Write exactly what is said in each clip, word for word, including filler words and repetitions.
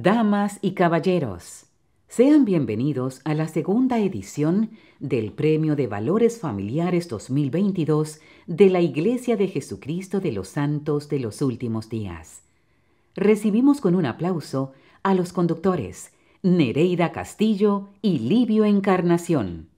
Damas y caballeros, sean bienvenidos a la segunda edición del Premio de Valores Familiares dos mil veintidós de la Iglesia de Jesucristo de los Santos de los Últimos Días. Recibimos con un aplauso a los conductores Nereida Castillo y Livio Encarnación.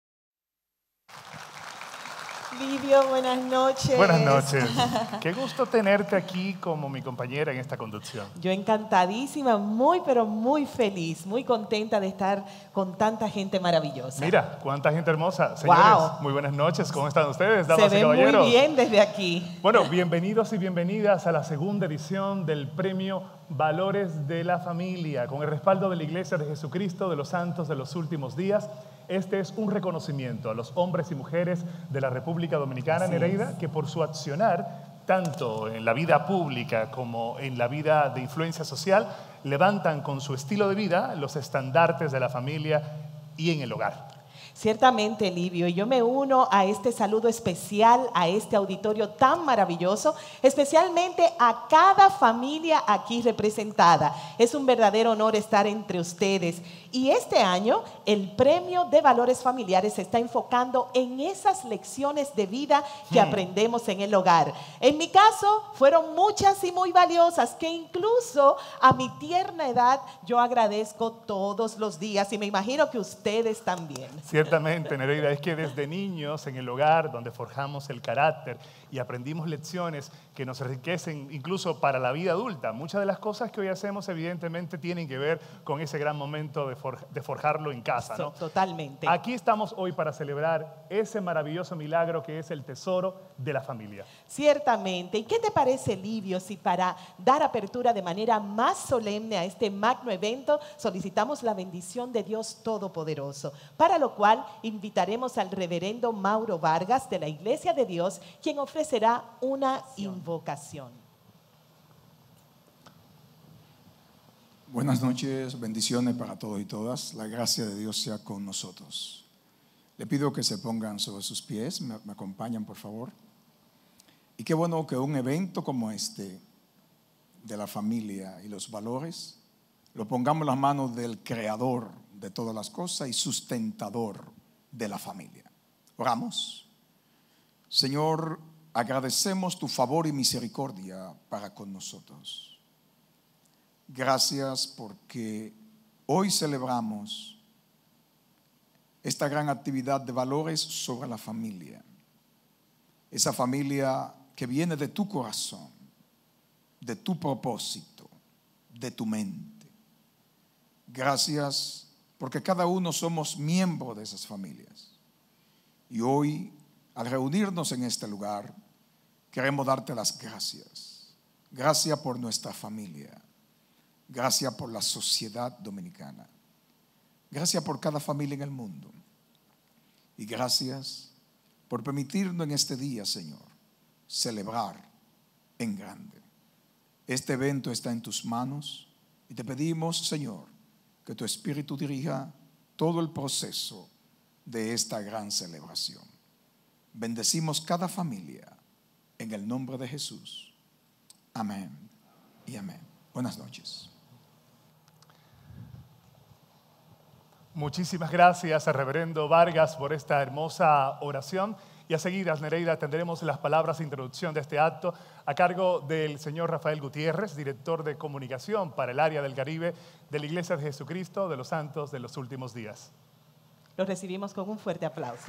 Livio, buenas noches. Buenas noches. Qué gusto tenerte aquí como mi compañera en esta conducción. Yo encantadísima, muy pero muy feliz, muy contenta de estar con tanta gente maravillosa. Mira, cuánta gente hermosa. Señores, wow. Muy buenas noches. ¿Cómo están ustedes, damas Se y caballeros? ve muy bien desde aquí. Bueno, bienvenidos y bienvenidas a la segunda edición del Premio Valores de la Familia, con el respaldo de la Iglesia de Jesucristo de los Santos de los Últimos Días. Este es un reconocimiento a los hombres y mujeres de la República Dominicana, Nereida, que por su accionar, tanto en la vida pública como en la vida de influencia social, levantan con su estilo de vida los estandartes de la familia y en el hogar. Ciertamente, Livio, y yo me uno a este saludo especial, a este auditorio tan maravilloso, especialmente a cada familia aquí representada. Es un verdadero honor estar entre ustedes. Y este año, el Premio de Valores Familiares se está enfocando en esas lecciones de vida que hmm. aprendemos en el hogar. En mi caso, fueron muchas y muy valiosas, que incluso a mi tierna edad yo agradezco todos los días, y me imagino que ustedes también. Ciertamente, Nereida, es que desde niños en el hogar, donde forjamos el carácter y aprendimos lecciones que nos enriquecen incluso para la vida adulta. Muchas de las cosas que hoy hacemos evidentemente tienen que ver con ese gran momento de, for de forjarlo en casa, ¿no? Totalmente. Aquí estamos hoy para celebrar ese maravilloso milagro que es el tesoro de la familia. Ciertamente. ¿Y qué te parece, Livio, si para dar apertura de manera más solemne a este magno evento solicitamos la bendición de Dios Todopoderoso? Para lo cual invitaremos al reverendo Mauro Vargas de la Iglesia de Dios, quien ofrecerá una invocación. Buenas noches, bendiciones para todos y todas. La gracia de Dios sea con nosotros. Le pido que se pongan sobre sus pies, me, me acompañan por favor. Y qué bueno que un evento como este, de la familia y los valores, lo pongamos en las manos del creador de todas las cosas y sustentador de la familia. Oramos. Señor, agradecemos tu favor y misericordia para con nosotros. Gracias porque hoy celebramos esta gran actividad de valores sobre la familia. Esa familia que viene de tu corazón, de tu propósito, de tu mente. Gracias porque cada uno somos miembros de esas familias. Y hoy, al reunirnos en este lugar, queremos darte las gracias. Gracias por nuestra familia. Gracias por la sociedad dominicana. Gracias por cada familia en el mundo. Y gracias por permitirnos en este día, Señor, celebrar en grande. Este evento está en tus manos y te pedimos, Señor, que tu Espíritu dirija todo el proceso de esta gran celebración. Bendecimos cada familia en el nombre de Jesús. Amén y amén. Buenas noches. Muchísimas gracias al reverendo Vargas por esta hermosa oración. Y a seguidas, Nereida, tendremos las palabras de introducción de este acto a cargo del señor Rafael Gutiérrez, director de comunicación para el área del Caribe de la Iglesia de Jesucristo de los Santos de los Últimos Días. Lo recibimos con un fuerte aplauso.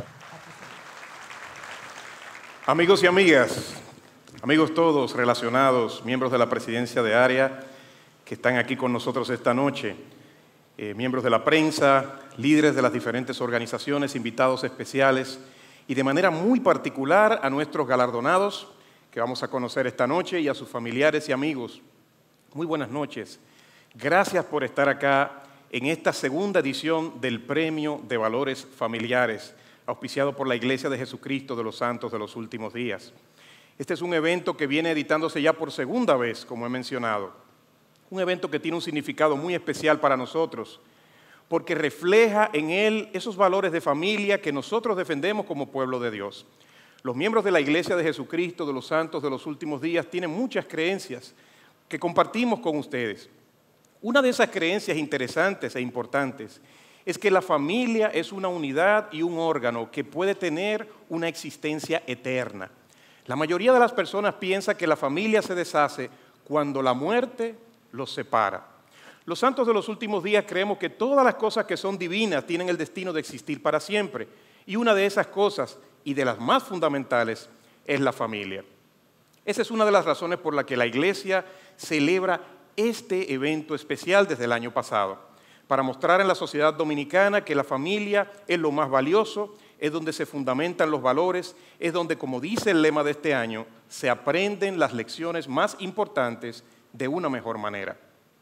Amigos y amigas, amigos todos relacionados, miembros de la presidencia de área que están aquí con nosotros esta noche, eh, miembros de la prensa, líderes de las diferentes organizaciones, invitados especiales y de manera muy particular a nuestros galardonados que vamos a conocer esta noche y a sus familiares y amigos. Muy buenas noches. Gracias por estar acá en esta segunda edición del Premio de Valores Familiares, auspiciado por la Iglesia de Jesucristo de los Santos de los Últimos Días. Este es un evento que viene editándose ya por segunda vez, como he mencionado. Un evento que tiene un significado muy especial para nosotros, porque refleja en él esos valores de familia que nosotros defendemos como pueblo de Dios. Los miembros de la Iglesia de Jesucristo de los Santos de los Últimos Días tienen muchas creencias que compartimos con ustedes. Una de esas creencias interesantes e importantes es que la familia es una unidad y un órgano que puede tener una existencia eterna. La mayoría de las personas piensa que la familia se deshace cuando la muerte los separa. Los santos de los últimos días creemos que todas las cosas que son divinas tienen el destino de existir para siempre. Y una de esas cosas, y de las más fundamentales, es la familia. Esa es una de las razones por la que la Iglesia celebra este evento especial desde el año pasado, para mostrar en la sociedad dominicana que la familia es lo más valioso, es donde se fundamentan los valores, es donde, como dice el lema de este año, se aprenden las lecciones más importantes de una mejor manera.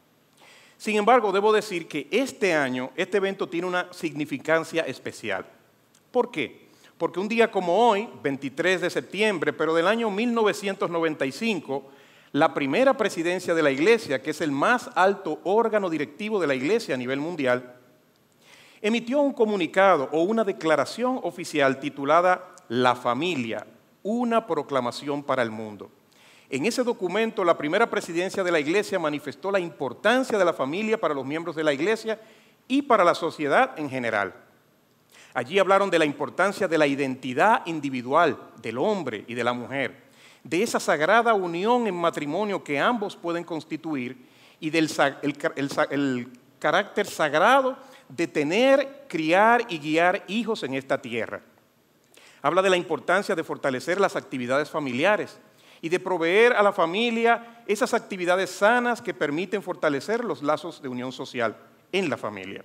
Sin embargo, debo decir que este año, este evento tiene una significancia especial. ¿Por qué? Porque un día como hoy, veintitrés de septiembre, pero del año mil novecientos noventa y cinco, la primera presidencia de la Iglesia, que es el más alto órgano directivo de la Iglesia a nivel mundial, emitió un comunicado o una declaración oficial titulada La familia, una proclamación para el mundo. En ese documento, la primera presidencia de la Iglesia manifestó la importancia de la familia para los miembros de la Iglesia y para la sociedad en general. Allí hablaron de la importancia de la identidad individual del hombre y de la mujer, de esa sagrada unión en matrimonio que ambos pueden constituir y del el, el, el carácter sagrado de tener, criar y guiar hijos en esta tierra. Habla de la importancia de fortalecer las actividades familiares y de proveer a la familia esas actividades sanas que permiten fortalecer los lazos de unión social en la familia.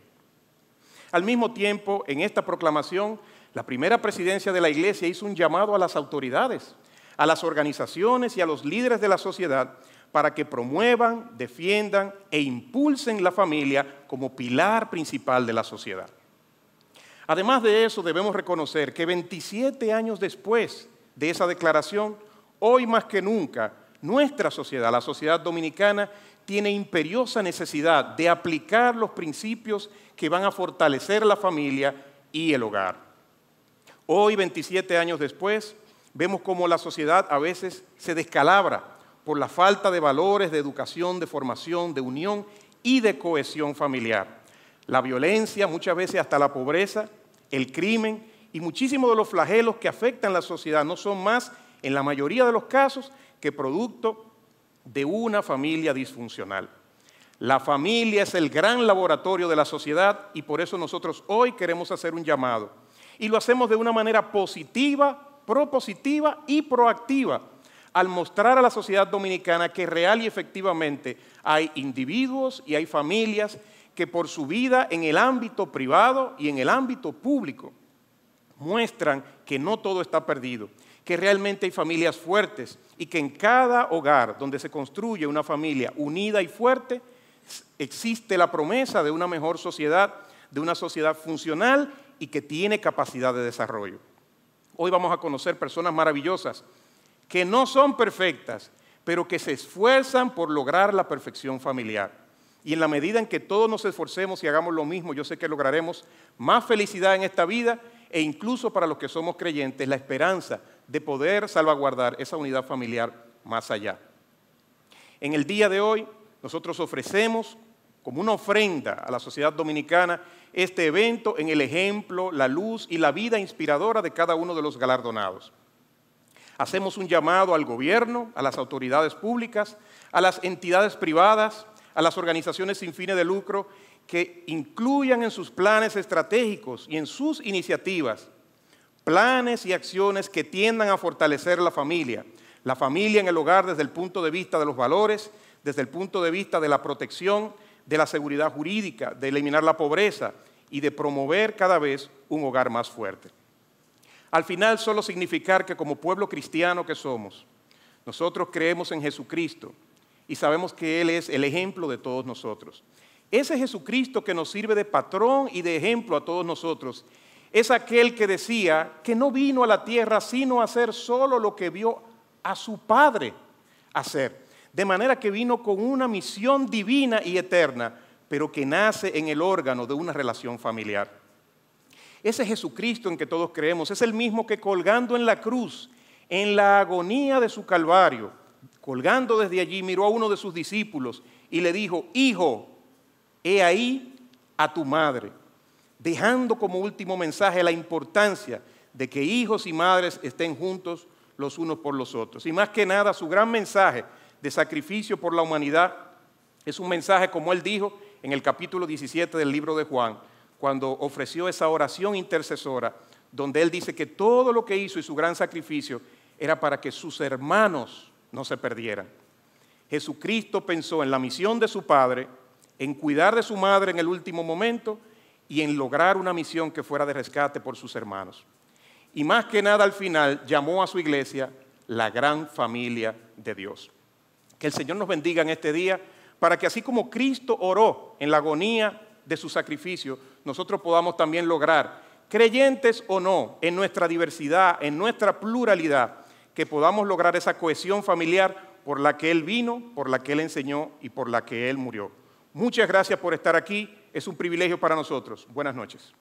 Al mismo tiempo, en esta proclamación, la primera presidencia de la Iglesia hizo un llamado a las autoridades, a las organizaciones y a los líderes de la sociedad para que promuevan, defiendan e impulsen la familia como pilar principal de la sociedad. Además de eso, debemos reconocer que veintisiete años después de esa declaración, hoy más que nunca, nuestra sociedad, la sociedad dominicana, tiene imperiosa necesidad de aplicar los principios que van a fortalecer la familia y el hogar. Hoy, veintisiete años después, vemos cómo la sociedad a veces se descalabra por la falta de valores, de educación, de formación, de unión y de cohesión familiar. La violencia, muchas veces hasta la pobreza, el crimen y muchísimos de los flagelos que afectan a la sociedad no son más, en la mayoría de los casos, que producto de una familia disfuncional. La familia es el gran laboratorio de la sociedad y por eso nosotros hoy queremos hacer un llamado. Y lo hacemos de una manera positiva, propositiva y proactiva, al mostrar a la sociedad dominicana que real y efectivamente hay individuos y hay familias que por su vida en el ámbito privado y en el ámbito público muestran que no todo está perdido, que realmente hay familias fuertes y que en cada hogar donde se construye una familia unida y fuerte existe la promesa de una mejor sociedad, de una sociedad funcional y que tiene capacidad de desarrollo. Hoy vamos a conocer personas maravillosas que no son perfectas, pero que se esfuerzan por lograr la perfección familiar. Y en la medida en que todos nos esforcemos y hagamos lo mismo, yo sé que lograremos más felicidad en esta vida e incluso para los que somos creyentes, la esperanza de poder salvaguardar esa unidad familiar más allá. En el día de hoy, nosotros ofrecemos como una ofrenda a la sociedad dominicana este evento en el ejemplo, la luz y la vida inspiradora de cada uno de los galardonados. Hacemos un llamado al gobierno, a las autoridades públicas, a las entidades privadas, a las organizaciones sin fines de lucro, que incluyan en sus planes estratégicos y en sus iniciativas planes y acciones que tiendan a fortalecer la familia, la familia en el hogar desde el punto de vista de los valores, desde el punto de vista de la protección, de la seguridad jurídica, de eliminar la pobreza y de promover cada vez un hogar más fuerte. Al final, solo significar que como pueblo cristiano que somos, nosotros creemos en Jesucristo y sabemos que Él es el ejemplo de todos nosotros. Ese Jesucristo que nos sirve de patrón y de ejemplo a todos nosotros es aquel que decía que no vino a la tierra sino a hacer solo lo que vio a su Padre hacer. De manera que vino con una misión divina y eterna, pero que nace en el órgano de una relación familiar. Ese Jesucristo en que todos creemos es el mismo que colgando en la cruz, en la agonía de su Calvario, colgando desde allí, miró a uno de sus discípulos y le dijo: Hijo, he ahí a tu madre, dejando como último mensaje la importancia de que hijos y madres estén juntos los unos por los otros. Y más que nada, su gran mensaje de sacrificio por la humanidad es un mensaje, como él dijo en el capítulo diecisiete del libro de Juan, cuando ofreció esa oración intercesora, donde él dice que todo lo que hizo y su gran sacrificio era para que sus hermanos no se perdieran. Jesucristo pensó en la misión de su Padre, en cuidar de su madre en el último momento y en lograr una misión que fuera de rescate por sus hermanos. Y más que nada, al final, llamó a su iglesia la gran familia de Dios. Que el Señor nos bendiga en este día, para que así como Cristo oró en la agonía de su sacrificio, nosotros podamos también lograr, creyentes o no, en nuestra diversidad, en nuestra pluralidad, que podamos lograr esa cohesión familiar por la que Él vino, por la que Él enseñó y por la que Él murió. Muchas gracias por estar aquí. Es un privilegio para nosotros. Buenas noches.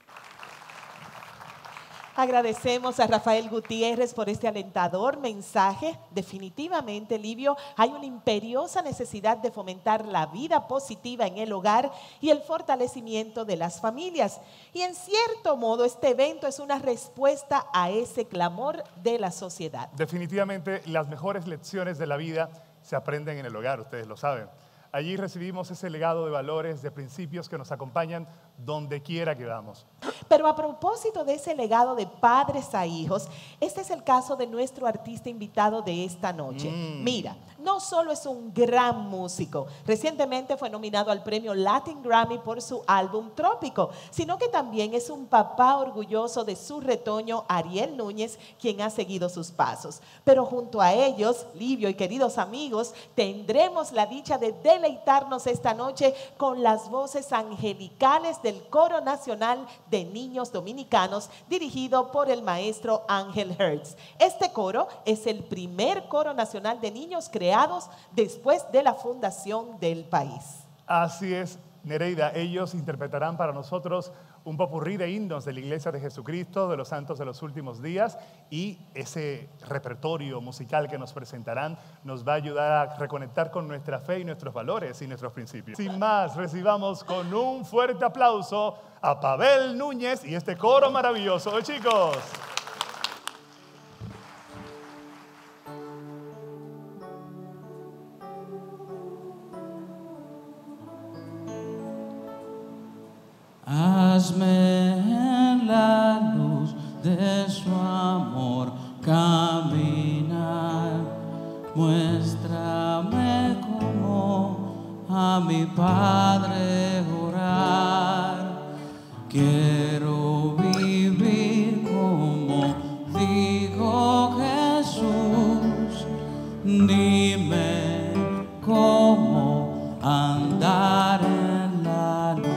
Agradecemos a Rafael Gutiérrez por este alentador mensaje. Definitivamente, Livio, hay una imperiosa necesidad de fomentar la vida positiva en el hogar y el fortalecimiento de las familias. Y en cierto modo, este evento es una respuesta a ese clamor de la sociedad. Definitivamente, las mejores lecciones de la vida se aprenden en el hogar, ustedes lo saben. Allí recibimos ese legado de valores, de principios que nos acompañan donde quiera que vamos. Pero a propósito de ese legado de padres a hijos, este es el caso de nuestro artista invitado de esta noche. Mm. Mira, no solo es un gran músico, recientemente fue nominado al premio Latin Grammy por su álbum Trópico, sino que también es un papá orgulloso de su retoño Ariel Núñez, quien ha seguido sus pasos. Pero junto a ellos, Livio y queridos amigos, tendremos la dicha de deleitarnos esta noche con las voces angelicales del Coro Nacional de Niños Dominicanos, dirigido por el maestro Ángel Hertz. Este coro es el primer coro nacional de niños creados después de la fundación del país. Así es, Nereida, ellos interpretarán para nosotros un popurrí de himnos de la Iglesia de Jesucristo, de los santos de los últimos días, y ese repertorio musical que nos presentarán nos va a ayudar a reconectar con nuestra fe y nuestros valores y nuestros principios. Sin más, recibamos con un fuerte aplauso a Pavel Núñez y este coro maravilloso, chicos. Hazme en la luz de su amor caminar, muéstrame cómo a mi Padre orar. Quiero vivir como dijo Jesús, dime cómo andar en la luz.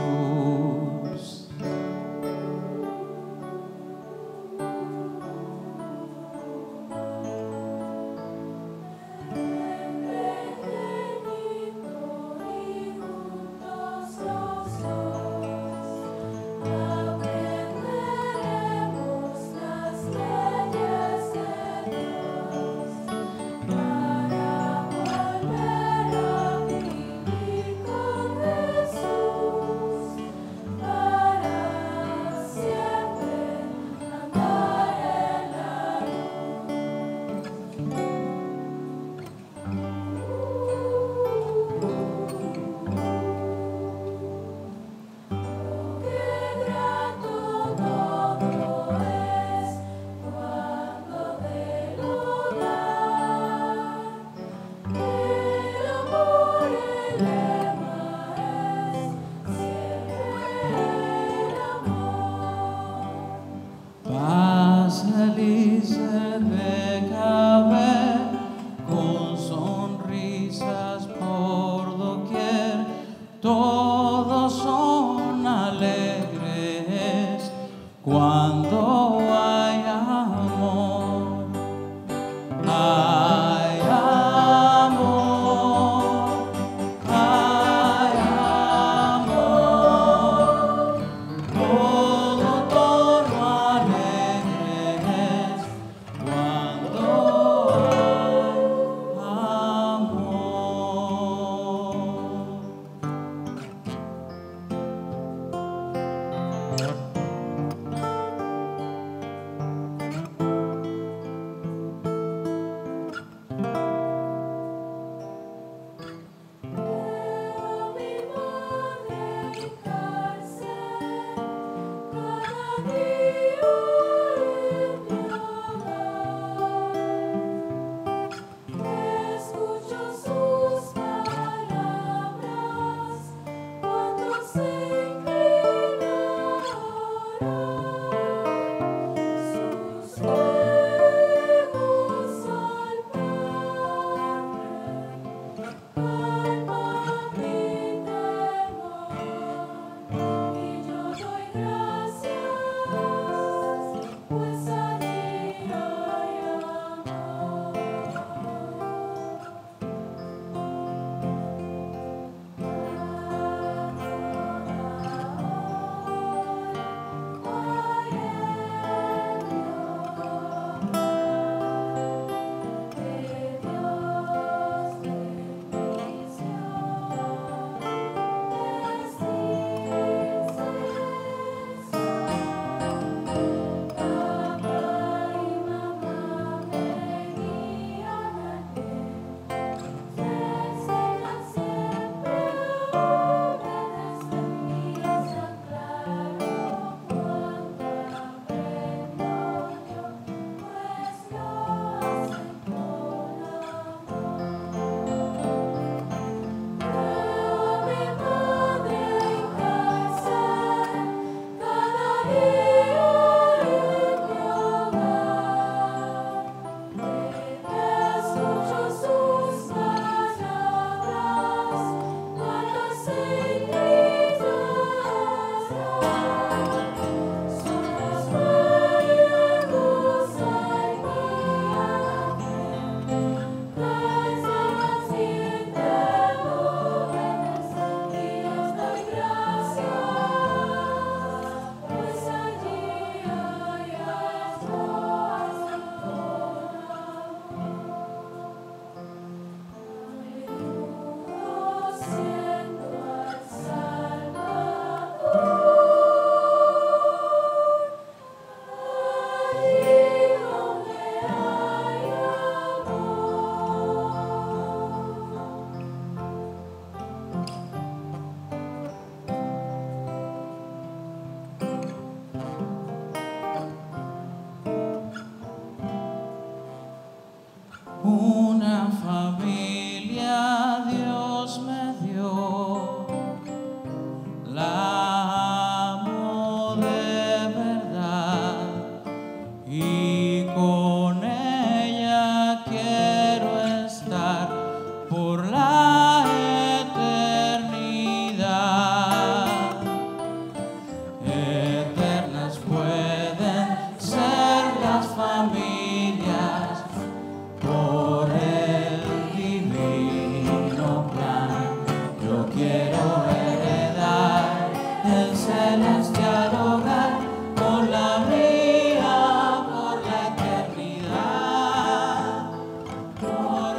celestial hogar, con la mía por la eternidad, por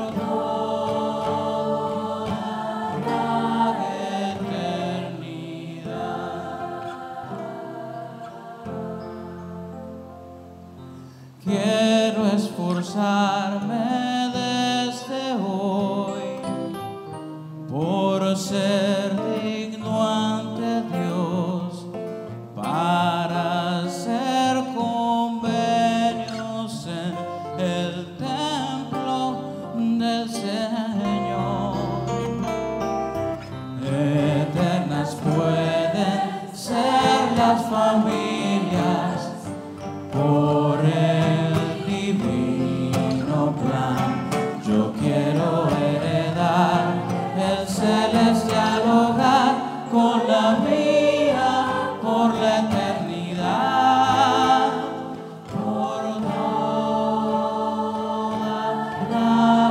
toda la eternidad. Quiero esforzarme desde hoy por ser digno ante Dios, para hacer convenios en el templo del Señor. Eternas pueden ser las familias por el divino plan. Yo quiero heredar el celestial hogar, con la mía por la eternidad, por toda la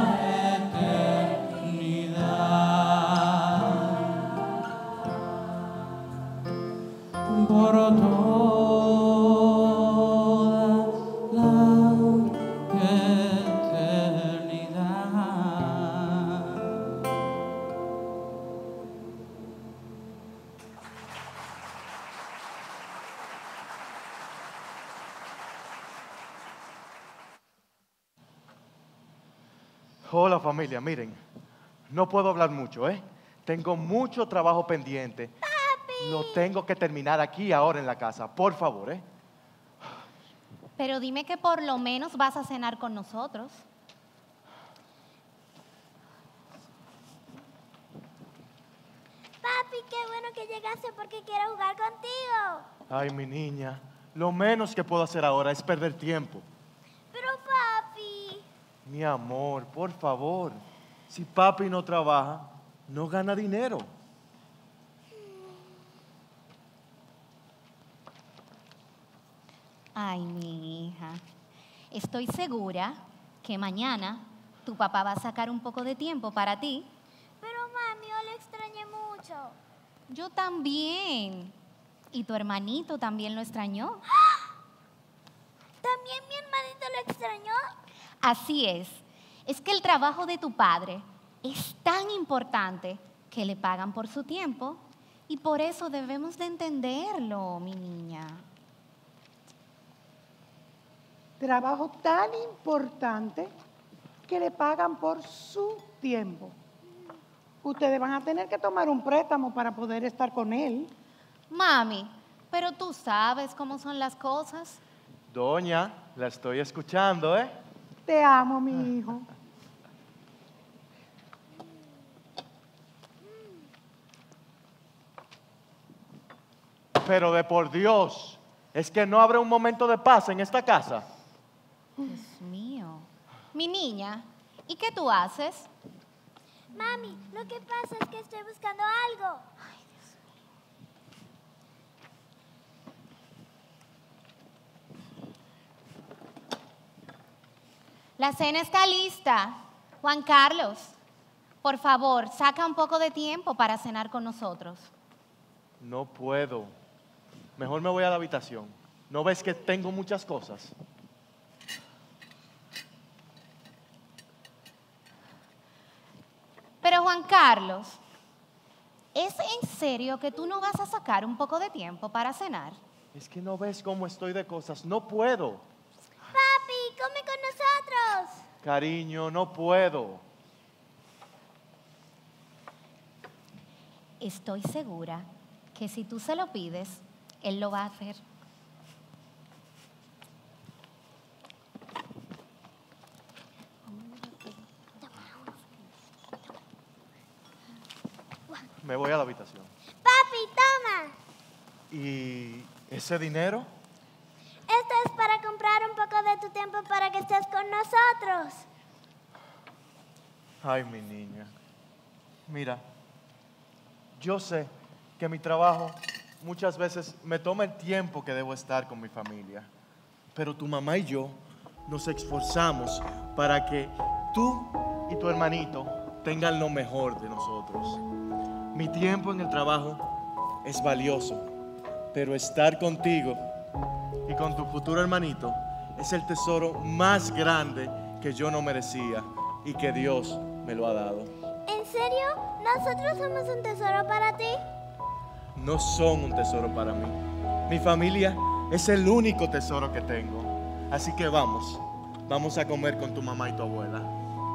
eternidad, por toda la eternidad. Hola familia, miren, no puedo hablar mucho, ¿eh? Tengo mucho trabajo pendiente. ¡Papi! Lo tengo que terminar aquí ahora en la casa, por favor, ¿eh? Pero dime que por lo menos vas a cenar con nosotros. Papi, qué bueno que llegaste porque quiero jugar contigo. Ay, mi niña, lo menos que puedo hacer ahora es perder tiempo. Pero papi... Mi amor, por favor, si papi no trabaja, no gana dinero. Ay, mi hija, estoy segura que mañana tu papá va a sacar un poco de tiempo para ti. Pero mami, yo le extrañé mucho. Yo también. Y tu hermanito también lo extrañó. ¿También mi hermanito lo extrañó? Así es. Es que el trabajo de tu padre es tan importante que le pagan por su tiempo y por eso debemos de entenderlo, mi niña. Trabajo tan importante que le pagan por su tiempo. Ustedes van a tener que tomar un préstamo para poder estar con él. Mami, pero tú sabes cómo son las cosas. Doña, la estoy escuchando, ¿eh? Te amo, mi hijo. Pero de por Dios, ¿es que no habrá un momento de paz en esta casa? Dios mío. Mi niña, ¿y qué tú haces? Mami, lo que pasa es que estoy buscando algo. Ay, Dios mío. La cena está lista. Juan Carlos, por favor, saca un poco de tiempo para cenar con nosotros. No puedo. Mejor me voy a la habitación. ¿No ves que tengo muchas cosas? Pero Juan Carlos, ¿es en serio que tú no vas a sacar un poco de tiempo para cenar? Es que no ves cómo estoy de cosas. No puedo. Papi, come con nosotros. Cariño, no puedo. Estoy segura que si tú se lo pides, él lo va a hacer. Me voy a la habitación. Papi, toma. ¿Y ese dinero? Esto es para comprar un poco de tu tiempo para que estés con nosotros. Ay, mi niña. Mira, yo sé que mi trabajo muchas veces me toma el tiempo que debo estar con mi familia. Pero tu mamá y yo nos esforzamos para que tú y tu hermanito tengan lo mejor de nosotros. Mi tiempo en el trabajo es valioso pero estar contigo y con tu futuro hermanito es el tesoro más grande que yo no merecía y que Dios me lo ha dado. ¿En serio? ¿Nosotros somos un tesoro para ti? No son un tesoro para mí. Mi familia es el único tesoro que tengo. Así que vamos, vamos a comer con tu mamá y tu abuela.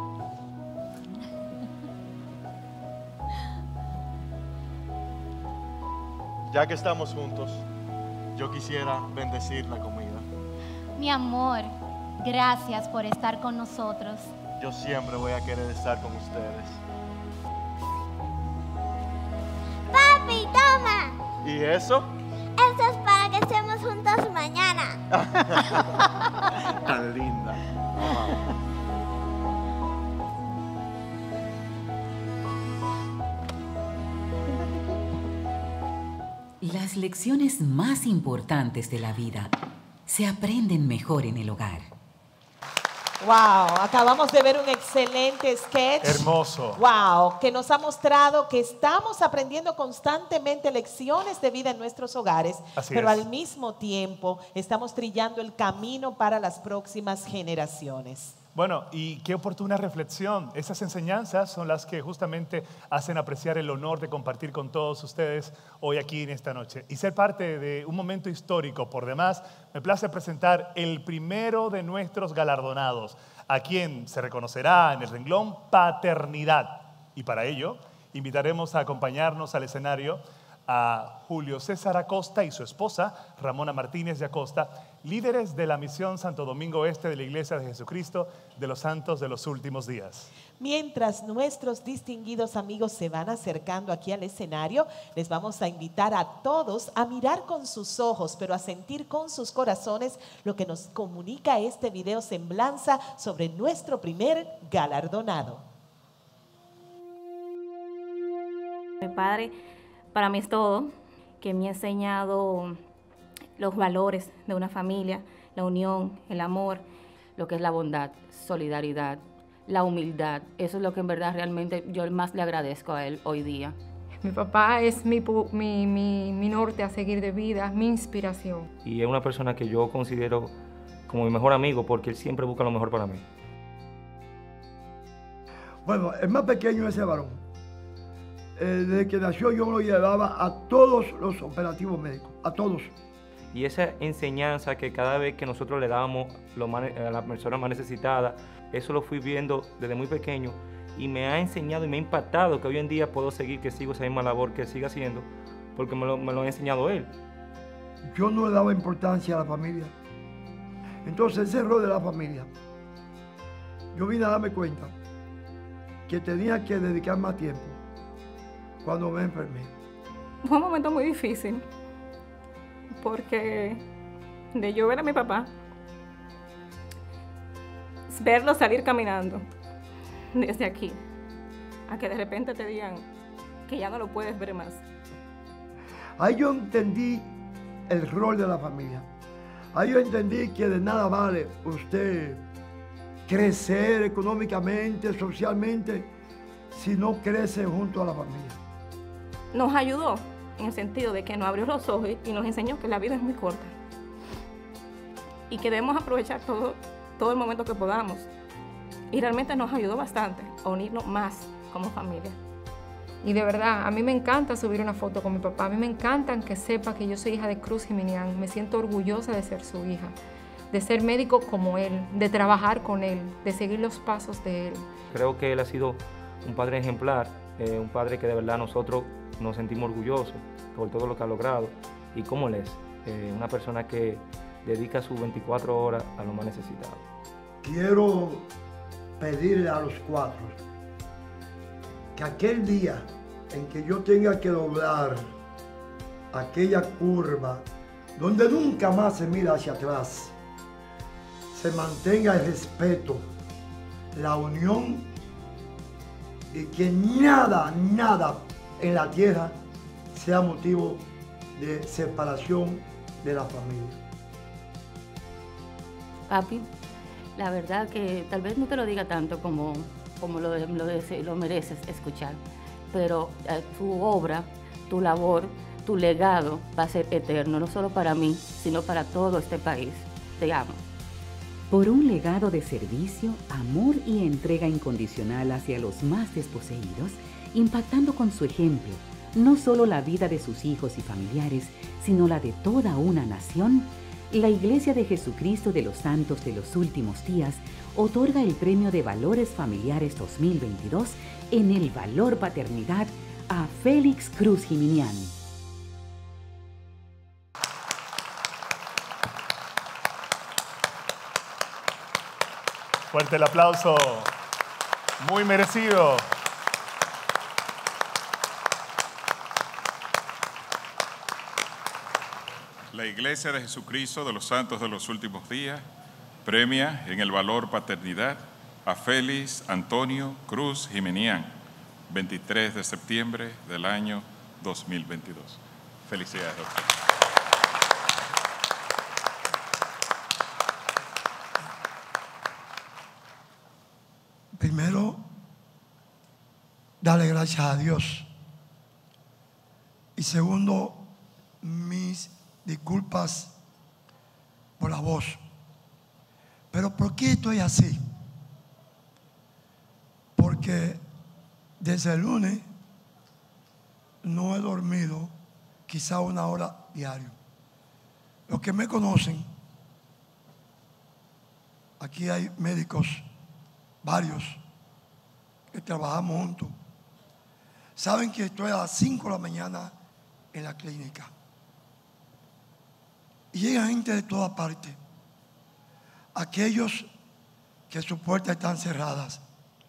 Ya que estamos juntos, yo quisiera bendecir la comida. Mi amor, gracias por estar con nosotros. Yo siempre voy a querer estar con ustedes. ¡Papi, toma! ¿Y eso? Esto es para que estemos juntos mañana. Tan linda. Las lecciones más importantes de la vida se aprenden mejor en el hogar. Wow, acabamos de ver un excelente sketch. Hermoso. Wow, que nos ha mostrado que estamos aprendiendo constantemente lecciones de vida en nuestros hogares, Así pero es. al mismo tiempo estamos trillando el camino para las próximas generaciones. Bueno, y qué oportuna reflexión. Esas enseñanzas son las que justamente hacen apreciar el honor de compartir con todos ustedes hoy aquí en esta noche. Y ser parte de un momento histórico. Por demás, me place presentar el primero de nuestros galardonados, a quien se reconocerá en el renglón Paternidad. Y para ello, invitaremos a acompañarnos al escenario a Julio César Acosta y su esposa, Ramona Martínez de Acosta, líderes de la Misión Santo Domingo Este de la Iglesia de Jesucristo de los Santos de los Últimos Días. Mientras nuestros distinguidos amigos se van acercando aquí al escenario, les vamos a invitar a todos a mirar con sus ojos, pero a sentir con sus corazones lo que nos comunica este video semblanza sobre nuestro primer galardonado. Mi padre para mí es todo, que me ha enseñado los valores de una familia, la unión, el amor, lo que es la bondad, solidaridad, la humildad. Eso es lo que en verdad realmente yo más le agradezco a él hoy día. Mi papá es mi, mi, mi, mi norte a seguir de vida, mi inspiración. Y es una persona que yo considero como mi mejor amigo porque él siempre busca lo mejor para mí. Bueno, el más pequeño es ese varón. Eh, desde que nació yo lo llevaba a todos los operativos médicos, a todos. Y esa enseñanza que cada vez que nosotros le dábamos a la persona más necesitada, eso lo fui viendo desde muy pequeño y me ha enseñado y me ha impactado que hoy en día puedo seguir, que sigo esa misma labor que él sigue haciendo, porque me lo, me lo ha enseñado él. Yo no le daba importancia a la familia. Entonces ese rol de la familia, yo vine a darme cuenta que tenía que dedicar más tiempo cuando me enfermé. Fue un momento muy difícil, porque de yo ver a mi papá, verlo salir caminando desde aquí, a que de repente te digan que ya no lo puedes ver más. Ahí yo entendí el rol de la familia. Ahí yo entendí que de nada vale usted crecer económicamente, socialmente, si no crece junto a la familia. Nos ayudó en el sentido de que nos abrió los ojos y nos enseñó que la vida es muy corta y que debemos aprovechar todo, todo el momento que podamos. Y realmente nos ayudó bastante a unirnos más como familia. Y de verdad, a mí me encanta subir una foto con mi papá. A mí me encanta que sepa que yo soy hija de Cruz Jiminián. Me siento orgullosa de ser su hija, de ser médico como él, de trabajar con él, de seguir los pasos de él. Creo que él ha sido un padre ejemplar, eh, un padre que de verdad nosotros nos sentimos orgullosos por todo lo que ha logrado y cómo él es, eh, una persona que dedica sus veinticuatro horas a lo más necesitado. Quiero pedirle a los cuatro que aquel día en que yo tenga que doblar aquella curva donde nunca más se mira hacia atrás, se mantenga el respeto, la unión y que nada, nada en la tierra sea motivo de separación de la familia. Papi, la verdad que tal vez no te lo diga tanto como, como lo, lo, lo mereces escuchar, pero eh, tu obra, tu labor, tu legado va a ser eterno, no solo para mí, sino para todo este país. Te amo. Por un legado de servicio, amor y entrega incondicional hacia los más desposeídos, impactando con su ejemplo no solo la vida de sus hijos y familiares, sino la de toda una nación, la Iglesia de Jesucristo de los Santos de los Últimos Días otorga el Premio de Valores Familiares dos mil veintidós en el Valor Paternidad a Félix Cruz Jiminián. Fuerte el aplauso, muy merecido. La Iglesia de Jesucristo de los Santos de los Últimos Días premia en el Valor Paternidad a Félix Antonio Cruz Jiminián, veintitrés de septiembre del año dos mil veintidós. Felicidades, doctor. Primero, darle gracias a Dios. Y segundo, mis disculpas por la voz. Pero ¿por qué estoy así? Porque desde el lunes no he dormido quizá una hora diario. Los que me conocen, aquí hay médicos, varios, que trabajamos juntos, saben que estoy a las cinco de la mañana en la clínica. Y llega gente de toda parte. Aquellos que sus puertas están cerradas.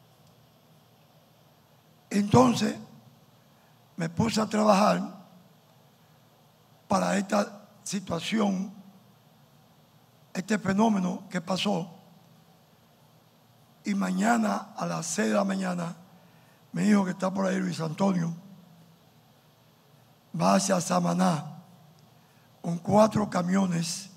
Entonces me puse a trabajar para esta situación, este fenómeno que pasó. Y mañana a las seis de la mañana, mi hijo que está por ahí, Luis Antonio, va hacia Samaná con cuatro camiones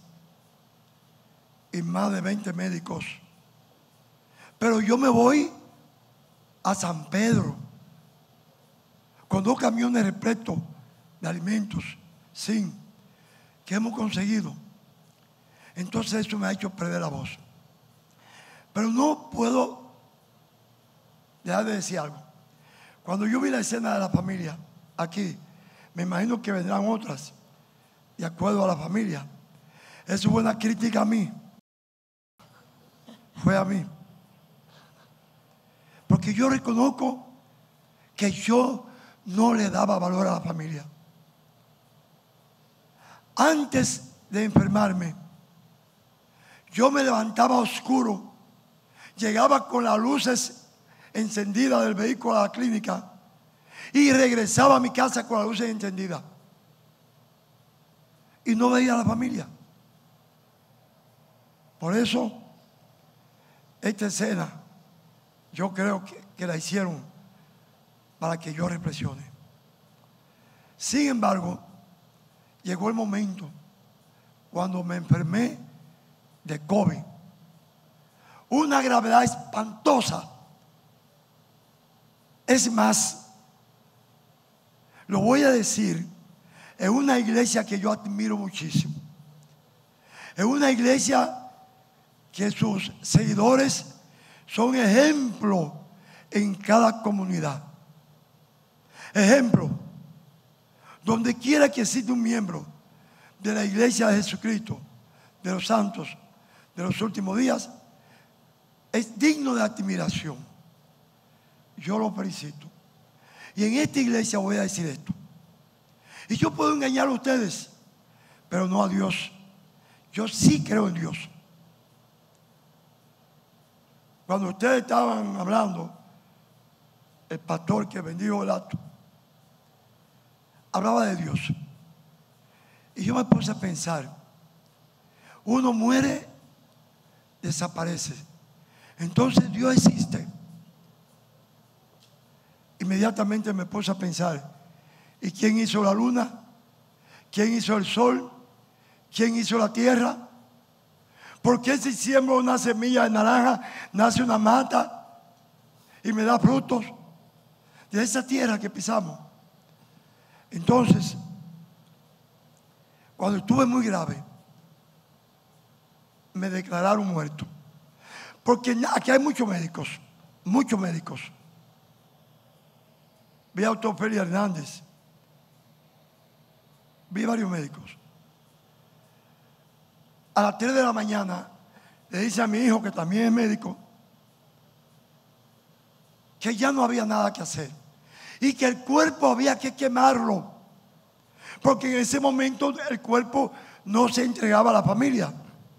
y más de veinte médicos. Pero yo me voy a San Pedro con dos camiones repletos de alimentos, sin, que hemos conseguido. Entonces eso me ha hecho perder la voz. Pero no puedo dejar de decir algo. Cuando yo vi la escena de la familia aquí, me imagino que vendrán otras, de acuerdo a la familia. Eso fue una crítica a mí. Fue a mí. Porque yo reconozco que yo no le daba valor a la familia. Antes de enfermarme, yo me levantaba oscuro, llegaba con las luces encendidas del vehículo a la clínica y regresaba a mi casa con las luces encendidas. Y no veía a la familia. Por eso, esta escena, yo creo que, que la hicieron para que yo reflexione. Sin embargo, llegó el momento cuando me enfermé de COVID. Una gravedad espantosa. Es más, lo voy a decir, es una iglesia que yo admiro muchísimo. Es una iglesia que sus seguidores son ejemplo en cada comunidad. Ejemplo, donde quiera que exista un miembro de la Iglesia de Jesucristo, de los santos, de los últimos días, es digno de admiración. Yo lo felicito. Y en esta iglesia voy a decir esto. Y yo puedo engañar a ustedes, pero no a Dios. Yo sí creo en Dios. Cuando ustedes estaban hablando, el pastor que bendijo el acto, hablaba de Dios. Y yo me puse a pensar, uno muere, desaparece. Entonces Dios existe. Inmediatamente me puse a pensar, ¿y quién hizo la luna? ¿Quién hizo el sol? ¿Quién hizo la tierra? ¿Por qué si siembro una semilla de naranja, nace una mata y me da frutos de esa tierra que pisamos? Entonces, cuando estuve muy grave, me declararon muerto. Porque aquí hay muchos médicos, muchos médicos. Vi a doctor Félix Hernández, vi varios médicos. A las tres de la mañana le dice a mi hijo, que también es médico, que ya no había nada que hacer y que el cuerpo había que quemarlo, porque en ese momento el cuerpo no se entregaba a la familia.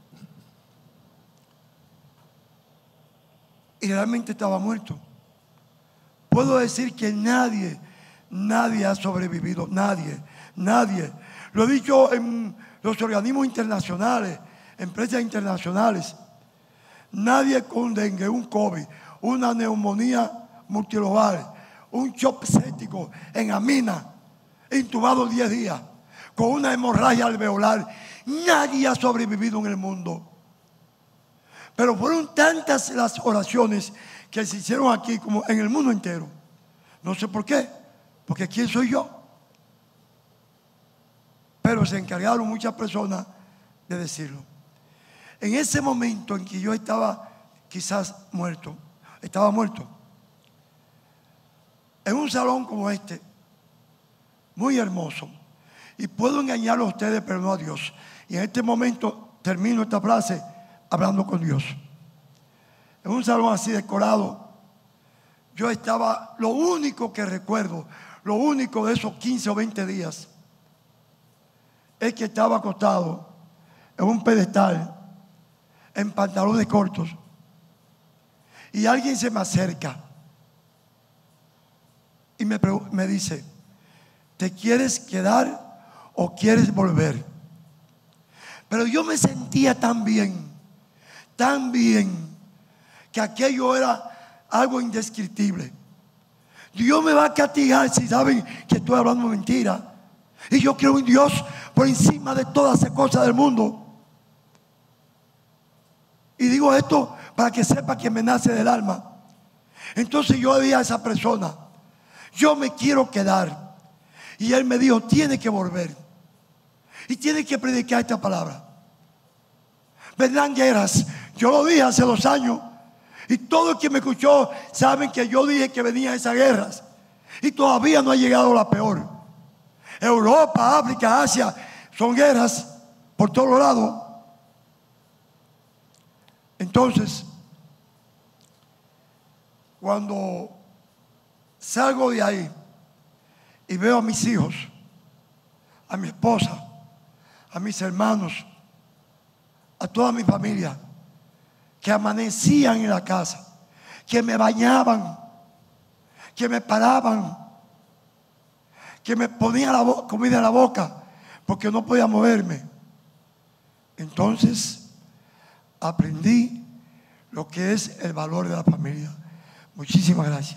Y realmente estaba muerto. Puedo decir que nadie, nadie ha sobrevivido, nadie, nadie. Lo he dicho en los organismos internacionales, empresas internacionales. Nadie con dengue, un COVID, una neumonía multilobar, un shock séptico en amina, intubado diez días, con una hemorragia alveolar. Nadie ha sobrevivido en el mundo. Pero fueron tantas las oraciones que se hicieron aquí como en el mundo entero. No sé por qué, porque ¿quién soy yo? Pero se encargaron muchas personas de decirlo. En ese momento en que yo estaba quizás muerto, estaba muerto, en un salón como este, muy hermoso, y puedo engañarlo a ustedes, pero no a Dios. Y en este momento termino esta frase hablando con Dios. En un salón así decorado, yo estaba, lo único que recuerdo, lo único de esos quince o veinte días, es que estaba acostado en un pedestal, en pantalones cortos, y alguien se me acerca y me, me dice, ¿te quieres quedar o quieres volver? Pero yo me sentía tan bien, tan bien, que aquello era algo indescriptible. Dios me va a castigar si saben que estoy hablando mentira. Y yo creo en Dios por encima de todas las cosas del mundo. Y digo esto para que sepa que me nace del alma. Entonces yo le dije a esa persona, yo me quiero quedar. Y él me dijo, tiene que volver. Y tiene que predicar esta palabra. Vendrán guerras. Yo lo dije hace dos años. Y todo el que me escuchó saben que yo dije que venían esas guerras. Y todavía no ha llegado la peor. Europa, África, Asia, son guerras por todos lados. Entonces, cuando salgo de ahí y veo a mis hijos, a mi esposa, a mis hermanos, a toda mi familia, que amanecían en la casa, que me bañaban, que me paraban, que me ponían la comida en la boca porque no podía moverme. Entonces aprendí lo que es el valor de la familia. Muchísimas gracias.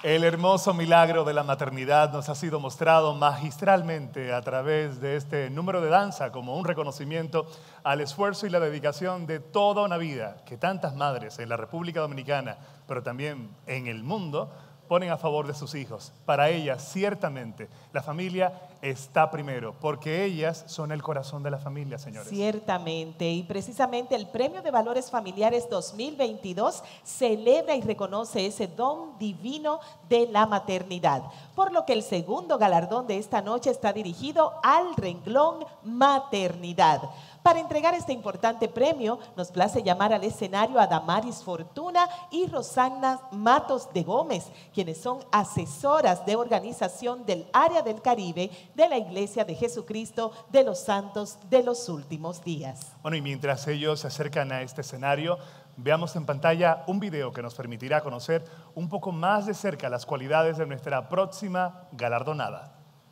El hermoso milagro de la maternidad nos ha sido mostrado magistralmente a través de este número de danza como un reconocimiento al esfuerzo y la dedicación de toda una vida que tantas madres en la República Dominicana, pero también en el mundo, ponen a favor de sus hijos. Para ellas, ciertamente, la familia está primero, porque ellas son el corazón de la familia, señores. Ciertamente, y precisamente el Premio de Valores Familiares dos mil veintidós celebra y reconoce ese don divino de la maternidad, por lo que el segundo galardón de esta noche está dirigido al renglón maternidad. Para entregar este importante premio, nos place llamar al escenario a Damaris Fortuna y Rosana Matos de Gómez, quienes son asesoras de organización del área del Caribe de la Iglesia de Jesucristo de los Santos de los Últimos Días. Bueno, y mientras ellos se acercan a este escenario, veamos en pantalla un video que nos permitirá conocer un poco más de cerca las cualidades de nuestra próxima galardonada.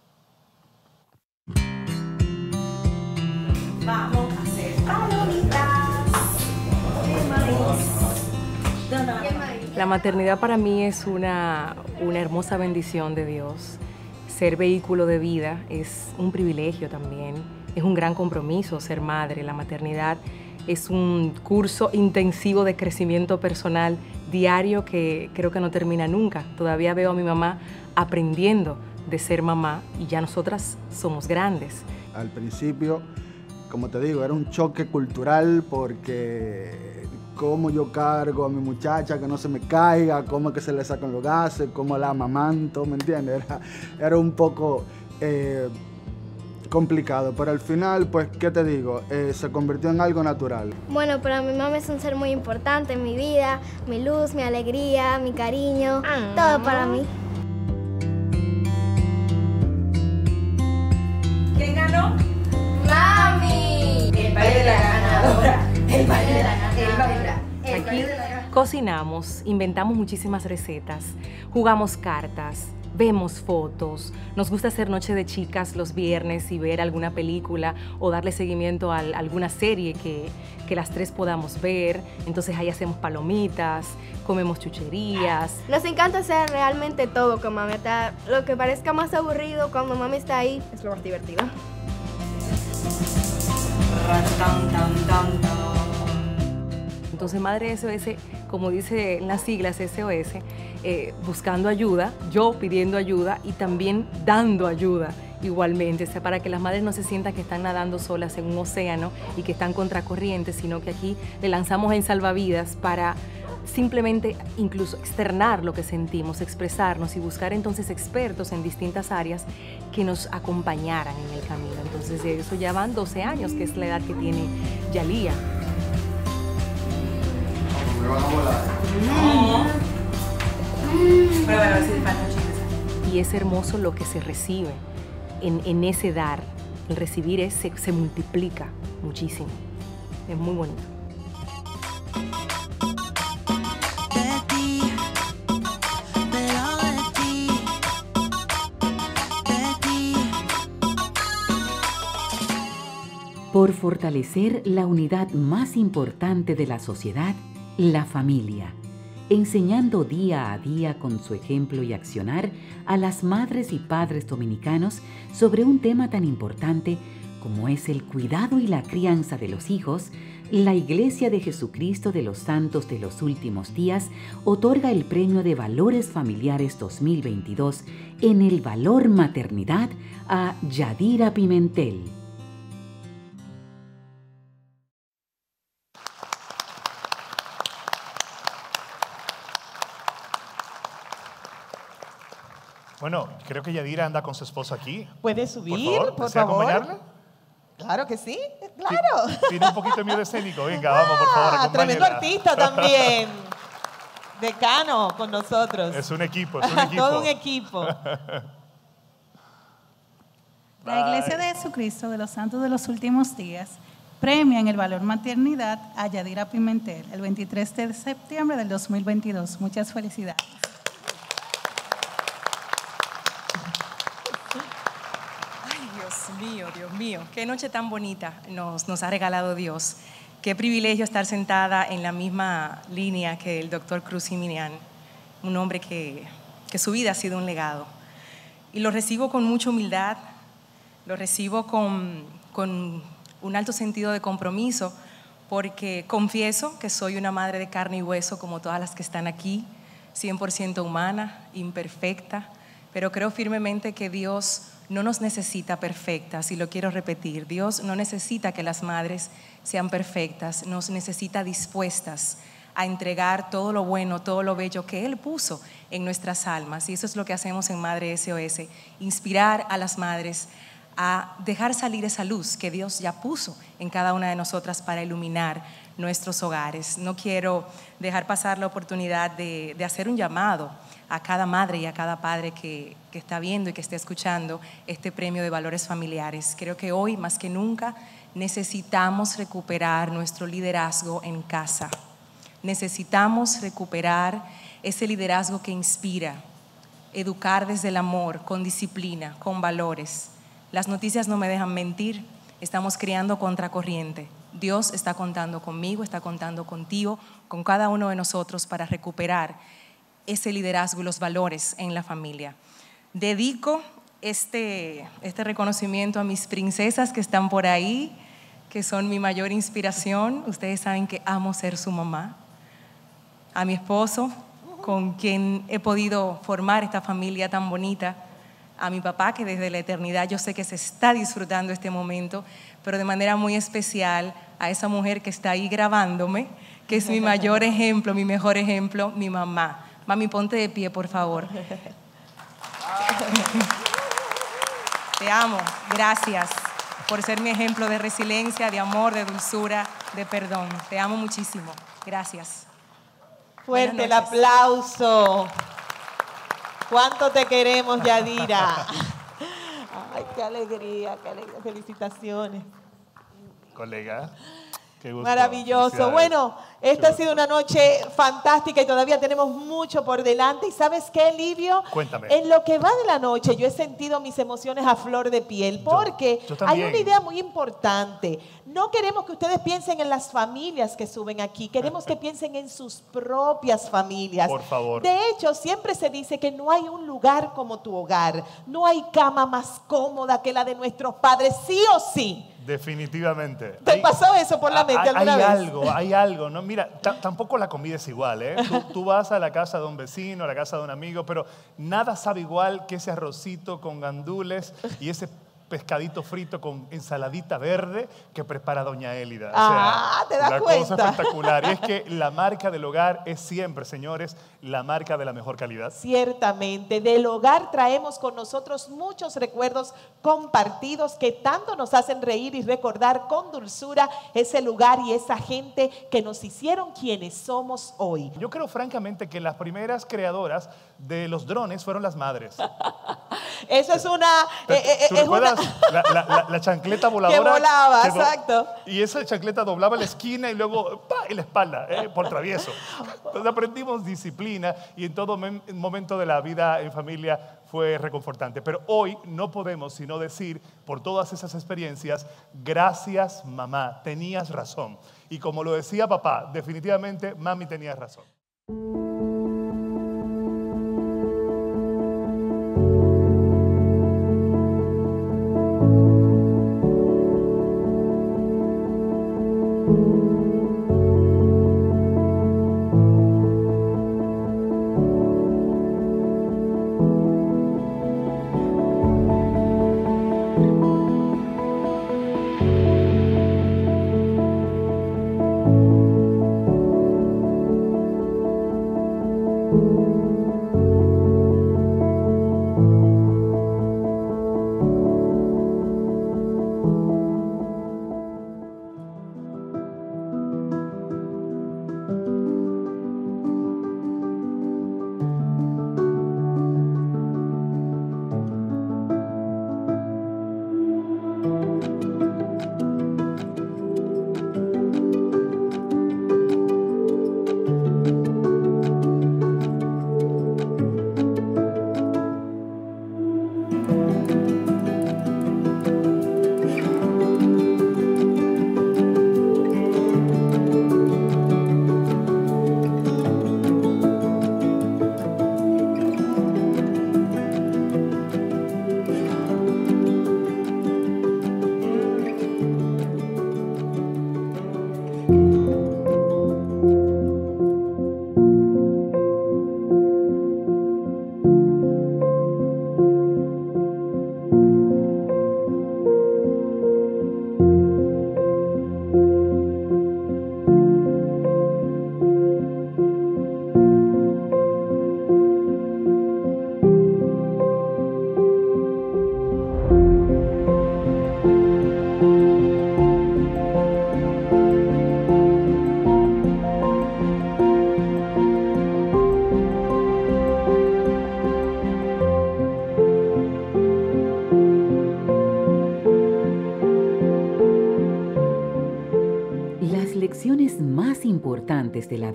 Vamos a hacer palomitas. La maternidad para mí es una, una hermosa bendición de Dios. Ser vehículo de vida es un privilegio también. Es un gran compromiso ser madre. La maternidad es un curso intensivo de crecimiento personal diario que creo que no termina nunca. Todavía veo a mi mamá aprendiendo de ser mamá y ya nosotras somos grandes. Al principio, como te digo, era un choque cultural porque cómo yo cargo a mi muchacha que no se me caiga, cómo es que se le sacan los gases, cómo la amamanto, ¿me entiendes? Era, era un poco eh, complicado, pero al final, pues, ¿qué te digo? Eh, se convirtió en algo natural. Bueno, para mi mamá es un ser muy importante en mi vida, mi luz, mi alegría, mi cariño, ah. todo para mí. ¿Quién ganó? ¡Mami! El baile de la ganadora. El baile de la ganadora. Aquí cocinamos, inventamos muchísimas recetas, jugamos cartas, vemos fotos, nos gusta hacer noche de chicas los viernes y ver alguna película o darle seguimiento a alguna serie que, que las tres podamos ver. Entonces ahí hacemos palomitas, comemos chucherías. Nos encanta hacer realmente todo con mami. Lo que parezca más aburrido cuando mami está ahí es lo más divertido. Entonces Madre S O S, como dice en las siglas S O S, eh, buscando ayuda, yo pidiendo ayuda y también dando ayuda igualmente, o sea, para que las madres no se sientan que están nadando solas en un océano y que están contracorriente, sino que aquí le lanzamos en salvavidas para simplemente incluso externar lo que sentimos, expresarnos y buscar entonces expertos en distintas áreas que nos acompañaran en el camino. Entonces de eso ya van doce años, que es la edad que tiene Yalía. Me van a volar. Mm. Pero bueno, a ver si le falta un chiste. Y es hermoso lo que se recibe en, en ese dar. El recibir es, se, se multiplica muchísimo. Es muy bonito. Por fortalecer la unidad más importante de la sociedad, la familia, enseñando día a día con su ejemplo y accionar a las madres y padres dominicanos sobre un tema tan importante como es el cuidado y la crianza de los hijos, la Iglesia de Jesucristo de los Santos de los Últimos Días otorga el Premio de Valores Familiares dos mil veintidós en el Valor Maternidad a Yadira Pimentel. Bueno, creo que Yadira anda con su esposo aquí. ¿Puede subir, por favor? por ¿Desea favor? acompañarle? Claro que sí, claro. Tiene un poquito de miedo escénico. Venga, vamos, por favor, acompáñela. Tremendo artista también. Decano con nosotros. Es un equipo, es un equipo. Todo un equipo. La Iglesia de Jesucristo de los Santos de los Últimos Días premia en el Valor Maternidad a Yadira Pimentel el veintitrés de septiembre del dos mil veintidós. Muchas felicidades. Dios mío, Dios mío, qué noche tan bonita nos, nos ha regalado Dios. Qué privilegio estar sentada en la misma línea que el doctor Cruz Jiminián, un hombre que, que su vida ha sido un legado. Y lo recibo con mucha humildad, lo recibo con, con un alto sentido de compromiso, porque confieso que soy una madre de carne y hueso como todas las que están aquí, cien por ciento humana, imperfecta, pero creo firmemente que Dios no nos necesita perfectas, y lo quiero repetir, Dios no necesita que las madres sean perfectas, nos necesita dispuestas a entregar todo lo bueno, todo lo bello que Él puso en nuestras almas, y eso es lo que hacemos en Madre S O S, inspirar a las madres a dejar salir esa luz que Dios ya puso en cada una de nosotras para iluminar nuestros hogares. No quiero dejar pasar la oportunidad de, de hacer un llamado a cada madre y a cada padre que, que está viendo y que esté escuchando este premio de valores familiares. Creo que hoy más que nunca necesitamos recuperar nuestro liderazgo en casa. Necesitamos recuperar ese liderazgo que inspira, educar desde el amor, con disciplina, con valores. Las noticias no me dejan mentir, estamos criando contracorriente. Dios está contando conmigo, está contando contigo, con cada uno de nosotros para recuperar ese liderazgo y los valores en la familia. Dedico este, este reconocimiento a mis princesas que están por ahí, que son mi mayor inspiración. Ustedes saben que amo ser su mamá. A mi esposo, con quien he podido formar esta familia tan bonita. A mi papá, que desde la eternidad yo sé que se está disfrutando este momento, pero de manera muy especial a esa mujer que está ahí grabándome, que es mi mayor ejemplo, mi mejor ejemplo, mi mamá. Mami, ponte de pie, por favor. Te amo, gracias por ser mi ejemplo de resiliencia, de amor, de dulzura, de perdón. Te amo muchísimo. Gracias. Fuerte el aplauso. ¿Cuánto te queremos, Yadira? Ay, qué alegría, qué alegría. Felicitaciones. Colega, qué gusto. Maravilloso. Bueno, esta ha sido una noche fantástica y todavía tenemos mucho por delante. ¿Y sabes qué, Livio? Cuéntame. En lo que va de la noche yo he sentido mis emociones a flor de piel porque Yo- yo hay también. una idea muy importante. No queremos que ustedes piensen en las familias que suben aquí. Queremos que piensen en sus propias familias. Por favor. De hecho, siempre se dice que no hay un lugar como tu hogar. No hay cama más cómoda que la de nuestros padres, sí o sí. Definitivamente. ¿Te Hay- pasó eso por la mente hay, alguna hay vez? algo, hay algo. No, mira, ta- tampoco la comida es igual, ¿eh? Tú, tú vas a la casa de un vecino, a la casa de un amigo, pero nada sabe igual que ese arrocito con gandules y ese pescadito frito con ensaladita verde que prepara doña Élida. O sea, Ah, ¿te das una cuenta? cosa espectacular. Y es que la marca del hogar es siempre, señores, la marca de la mejor calidad. Ciertamente, del hogar traemos con nosotros muchos recuerdos compartidos que tanto nos hacen reír y recordar con dulzura ese lugar y esa gente que nos hicieron quienes somos hoy. Yo creo francamente que las primeras creadoras de los drones fueron las madres. Eso es una... ¿Te- eh, eh, ¿Tú es recuerdas una- la, la- la- la chancleta voladora? Que volaba, que do- exacto. Y esa chancleta doblaba la esquina y luego ¡pa! En la espalda, ¿eh? Por travieso. Entonces aprendimos disciplina y en todo mem- momento de la vida en familia fue reconfortante. Pero hoy no podemos sino decir, por todas esas experiencias, gracias mamá, tenías razón. Y como lo decía papá, definitivamente mami tenía razón.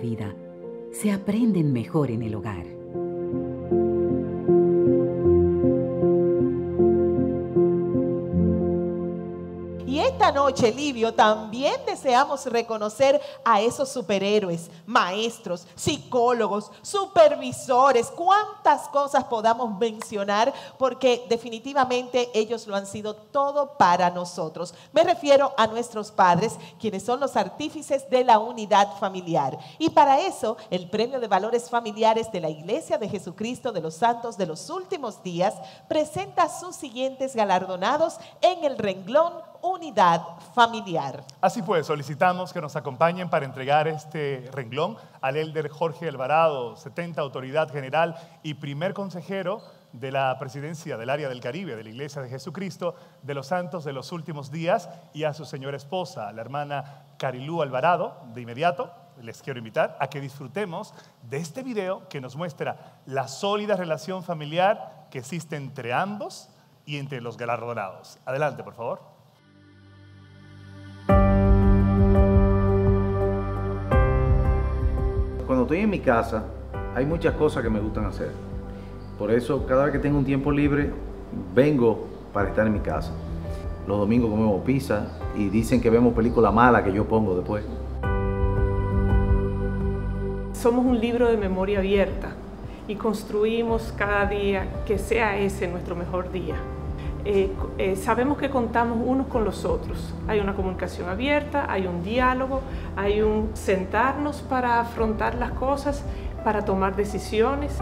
vida se aprenden mejor en el hogar. Y esta noche, Livio, también deseamos reconocer a esos superhéroes, maestros, psicólogos, supervisores, cuántas cosas podamos mencionar, porque definitivamente ellos lo han sido todo para nosotros. Me refiero a nuestros padres, quienes son los artífices de la unidad familiar. Y para eso, el Premio de Valores Familiares de la Iglesia de Jesucristo de los Santos de los Últimos Días presenta sus siguientes galardonados en el renglón Unidad Familiar. Así pues, solicitamos que nos acompañen para entregar este renglón al elder Jorge Alvarado, setenta Autoridad General y primer consejero de la presidencia del área del Caribe de la Iglesia de Jesucristo de los Santos de los Últimos Días, y a su señora esposa, la hermana Carilú Alvarado. De inmediato les quiero invitar a que disfrutemos de este video que nos muestra la sólida relación familiar que existe entre ambos y entre los galardonados. Adelante, por favor. Cuando estoy en mi casa, hay muchas cosas que me gustan hacer. Por eso, cada vez que tengo un tiempo libre, vengo para estar en mi casa. Los domingos comemos pizza y dicen que vemos películas malas que yo pongo después. Somos un libro de memoria abierta y construimos cada día que sea ese nuestro mejor día. Eh, eh, sabemos que contamos unos con los otros. Hay una comunicación abierta, hay un diálogo, hay un sentarnos para afrontar las cosas, para tomar decisiones.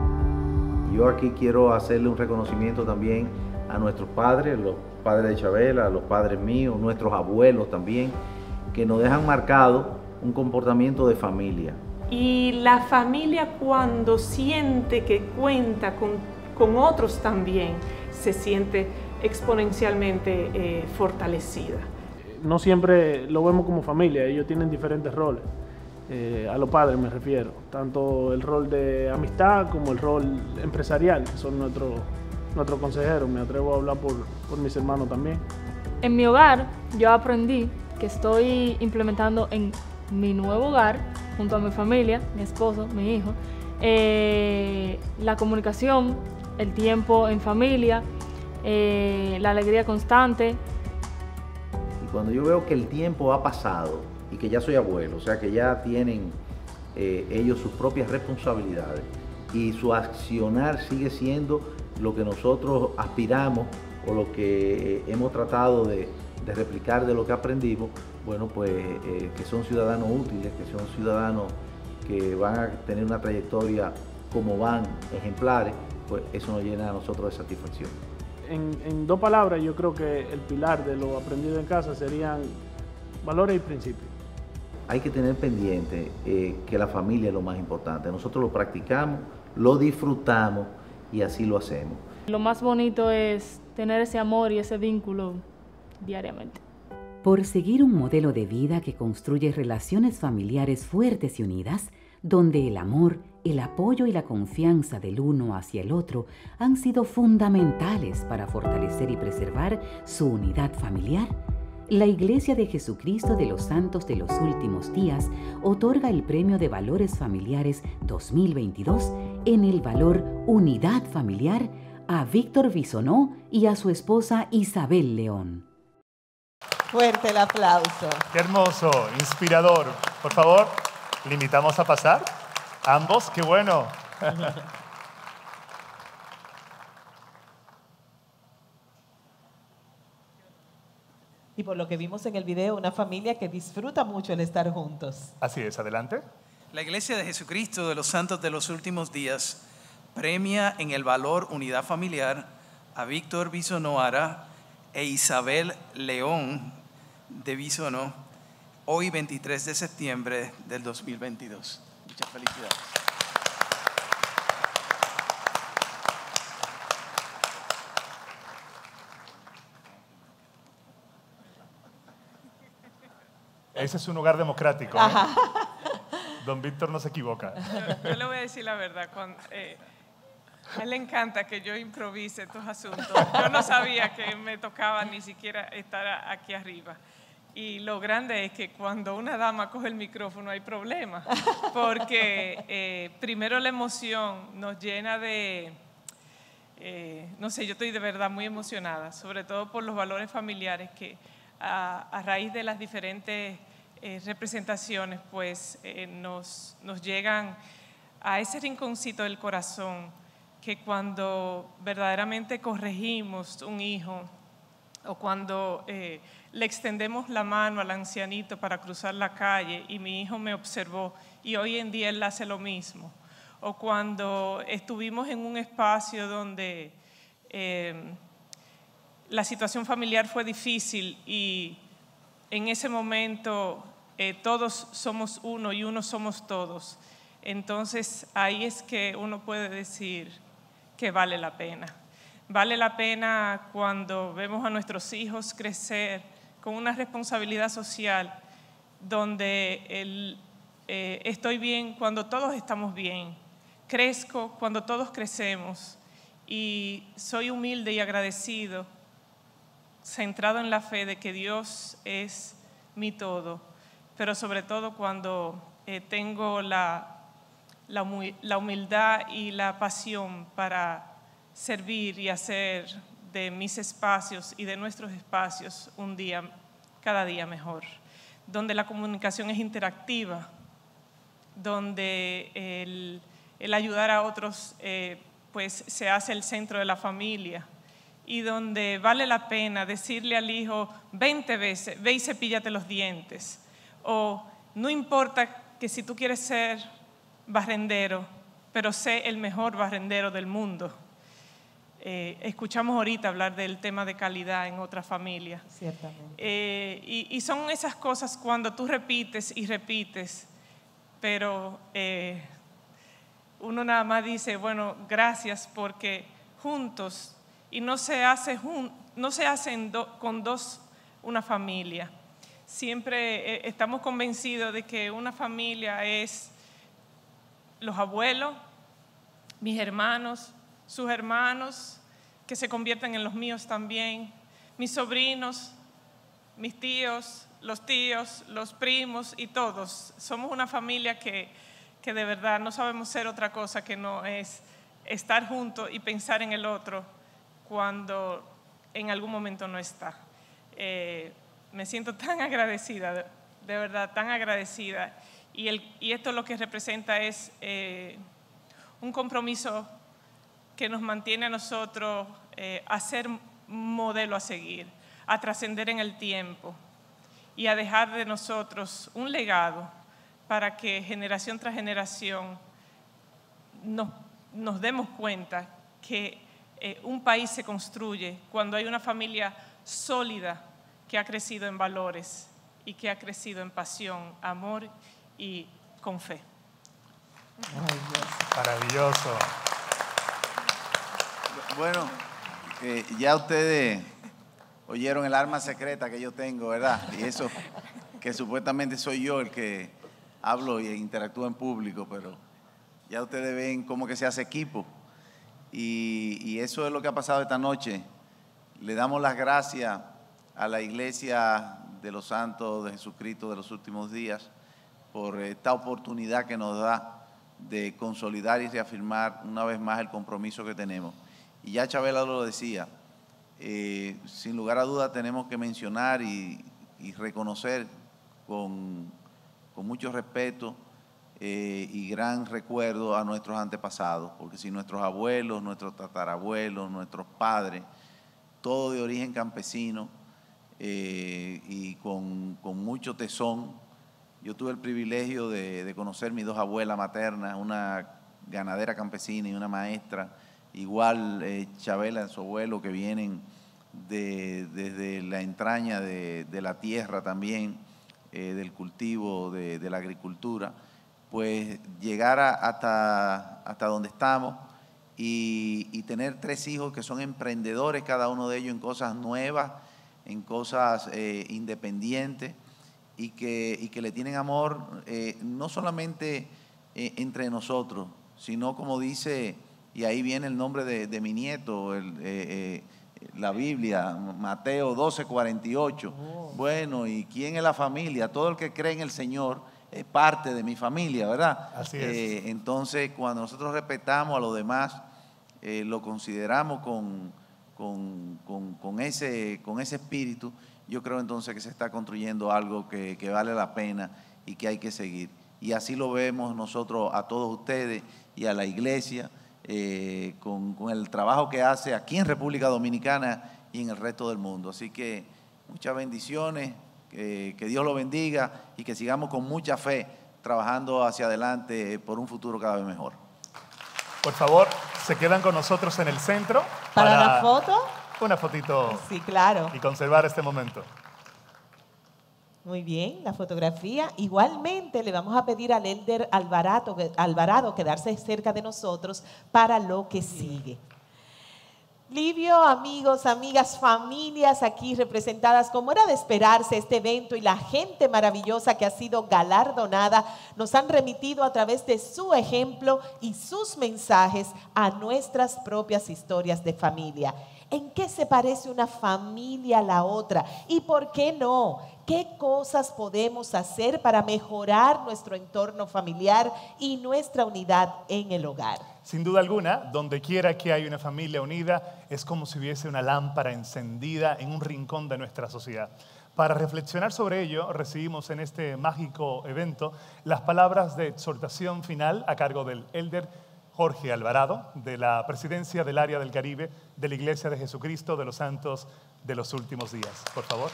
Yo aquí quiero hacerle un reconocimiento también a nuestros padres, los padres de Chabela, los padres míos, nuestros abuelos también, que nos dejan marcado un comportamiento de familia. Y la familia, cuando siente que cuenta con, con otros también, se siente exponencialmente eh, fortalecida. No siempre lo vemos como familia, ellos tienen diferentes roles. Eh, a los padres me refiero, tanto el rol de amistad como el rol empresarial, que son nuestros nuestro consejeros. Me atrevo a hablar por, por mis hermanos también. En mi hogar yo aprendí que estoy implementando en mi nuevo hogar, junto a mi familia, mi esposo, mi hijo, eh, la comunicación, el tiempo en familia, eh, la alegría constante. Y cuando yo veo que el tiempo ha pasado y que ya soy abuelo, o sea que ya tienen eh, ellos sus propias responsabilidades y su accionar sigue siendo lo que nosotros aspiramos o lo que eh, hemos tratado de, de replicar de lo que aprendimos, bueno, pues eh, que son ciudadanos útiles, que son ciudadanos que van a tener una trayectoria como van, ejemplares, pues eso nos llena a nosotros de satisfacción. En, en dos palabras, yo creo que el pilar de lo aprendido en casa serían valores y principios. Hay que tener pendiente eh, que la familia es lo más importante. Nosotros lo practicamos, lo disfrutamos y así lo hacemos. Lo más bonito es tener ese amor y ese vínculo diariamente. Por seguir un modelo de vida que construye relaciones familiares fuertes y unidas, donde el amor, el apoyo y la confianza del uno hacia el otro han sido fundamentales para fortalecer y preservar su unidad familiar, la Iglesia de Jesucristo de los Santos de los Últimos Días otorga el Premio de Valores Familiares dos mil veintidós en el valor Unidad Familiar a Víctor Bisonó y a su esposa Isabel León. Fuerte el aplauso. Qué hermoso, inspirador. Por favor, le invitamos a pasar. Ambos, qué bueno. Y por lo que vimos en el video, una familia que disfruta mucho el estar juntos. Así es, adelante. La Iglesia de Jesucristo de los Santos de los Últimos Días premia en el valor Unidad Familiar a Víctor Bisonó Ara e Isabel León de Bisonó, hoy veintitrés de septiembre del dos mil veintidós. Muchas felicidades. Ese es un hogar democrático, ¿no? Don Víctor no se equivoca. Yo, yo le voy a decir la verdad. Con, eh, a él le encanta que yo improvise estos asuntos. Yo no sabía que me tocaba ni siquiera estar aquí arriba. Y lo grande es que cuando una dama coge el micrófono hay problema, porque eh, primero la emoción nos llena de, eh, no sé, yo estoy de verdad muy emocionada, sobre todo por los valores familiares que a, a raíz de las diferentes eh, representaciones pues eh, nos, nos llegan a ese rinconcito del corazón que cuando verdaderamente corregimos un hijo o cuando eh, le extendemos la mano al ancianito para cruzar la calle y mi hijo me observó y hoy en día él hace lo mismo, o cuando estuvimos en un espacio donde eh, la situación familiar fue difícil y en ese momento eh, todos somos uno y uno somos todos, entonces ahí es que uno puede decir que vale la pena. Vale la pena cuando vemos a nuestros hijos crecer con una responsabilidad social donde el, eh, estoy bien cuando todos estamos bien, crezco cuando todos crecemos y soy humilde y agradecido, centrado en la fe de que Dios es mi todo, pero sobre todo cuando eh, tengo la, la, la humildad y la pasión para servir y hacer de mis espacios y de nuestros espacios un día, cada día mejor, donde la comunicación es interactiva, donde el, el ayudar a otros eh, pues se hace el centro de la familia y donde vale la pena decirle al hijo veinte veces, ve y cepíllate los dientes, o no importa que si tú quieres ser barrendero, pero sé el mejor barrendero del mundo. Eh, escuchamos ahorita hablar del tema de calidad en otra familia. Ciertamente. Eh, y, y son esas cosas cuando tú repites y repites, pero eh, uno nada más dice, bueno, gracias porque juntos, y no se hace, jun, no se hace en do, con dos una familia. Siempre eh, estamos convencidos de que una familia es los abuelos, mis hermanos, sus hermanos, que se convierten en los míos también, mis sobrinos, mis tíos, los tíos, los primos y todos. Somos una familia que, que de verdad no sabemos ser otra cosa que no es estar juntos y pensar en el otro cuando en algún momento no está. Eh, me siento tan agradecida, de, de verdad, tan agradecida. Y, el, y esto lo que representa es eh, un compromiso que nos mantiene a nosotros eh, a ser modelo a seguir, a trascender en el tiempo y a dejar de nosotros un legado para que generación tras generación nos, nos demos cuenta que eh, un país se construye cuando hay una familia sólida que ha crecido en valores y que ha crecido en pasión, amor y con fe. Maravilloso. Bueno, eh, ya ustedes oyeron el arma secreta que yo tengo, ¿verdad? Y eso, que supuestamente soy yo el que hablo y interactúo en público, pero ya ustedes ven cómo que se hace equipo. Y, y eso es lo que ha pasado esta noche. Le damos las gracias a la Iglesia de los Santos de Jesucristo de los Últimos Días por esta oportunidad que nos da de consolidar y reafirmar una vez más el compromiso que tenemos. Y ya Chabela lo decía, eh, sin lugar a dudas tenemos que mencionar y, y reconocer con, con mucho respeto eh, y gran recuerdo a nuestros antepasados, porque si nuestros abuelos, nuestros tatarabuelos, nuestros padres, todo de origen campesino eh, y con, con mucho tesón. Yo tuve el privilegio de, de conocer mis dos abuelas maternas, una ganadera campesina y una maestra, igual eh, Chabela, su abuelo, que vienen de, desde la entraña de, de la tierra también, eh, del cultivo, de, de la agricultura, pues llegar a, hasta, hasta donde estamos y, y tener tres hijos que son emprendedores, cada uno de ellos en cosas nuevas, en cosas eh, independientes, y que, y que le tienen amor eh, no solamente eh, entre nosotros, sino como dice, y ahí viene el nombre de, de mi nieto, el, eh, eh, la Biblia, Mateo doce, cuarenta y ocho. Oh. Bueno, ¿y quién es la familia? Todo el que cree en el Señor es parte de mi familia, ¿verdad? Así es. Eh, entonces, cuando nosotros respetamos a los demás, eh, lo consideramos con, con, con, con, ese, con ese espíritu, yo creo entonces que se está construyendo algo que, que vale la pena y que hay que seguir. Y así lo vemos nosotros a todos ustedes y a la iglesia, eh, con, con el trabajo que hace aquí en República Dominicana y en el resto del mundo. Así que muchas bendiciones, que, que Dios lo bendiga y que sigamos con mucha fe trabajando hacia adelante por un futuro cada vez mejor. Por favor, se quedan con nosotros en el centro. ¿Para, para la foto? Una fotito. Sí, claro. Y conservar este momento. Muy bien, la fotografía. Igualmente le vamos a pedir al Elder Alvarado, Alvarado quedarse cerca de nosotros para lo que sigue. Livio, amigos, amigas, familias aquí representadas, como era de esperarse, este evento y la gente maravillosa que ha sido galardonada nos han remitido a través de su ejemplo y sus mensajes a nuestras propias historias de familia. ¿En qué se parece una familia a la otra? ¿Y por qué no? ¿Qué cosas podemos hacer para mejorar nuestro entorno familiar y nuestra unidad en el hogar? Sin duda alguna, donde quiera que hay una familia unida, es como si hubiese una lámpara encendida en un rincón de nuestra sociedad. Para reflexionar sobre ello, recibimos en este mágico evento las palabras de exhortación final a cargo del Elder Jorge Alvarado, de la Presidencia del Área del Caribe de la Iglesia de Jesucristo de los Santos de los Últimos Días. Por favor.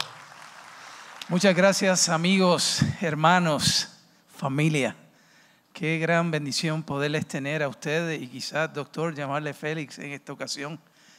Muchas gracias, amigos, hermanos, familia. Qué gran bendición poderles tener a ustedes y quizás, doctor, llamarle Félix en esta ocasión,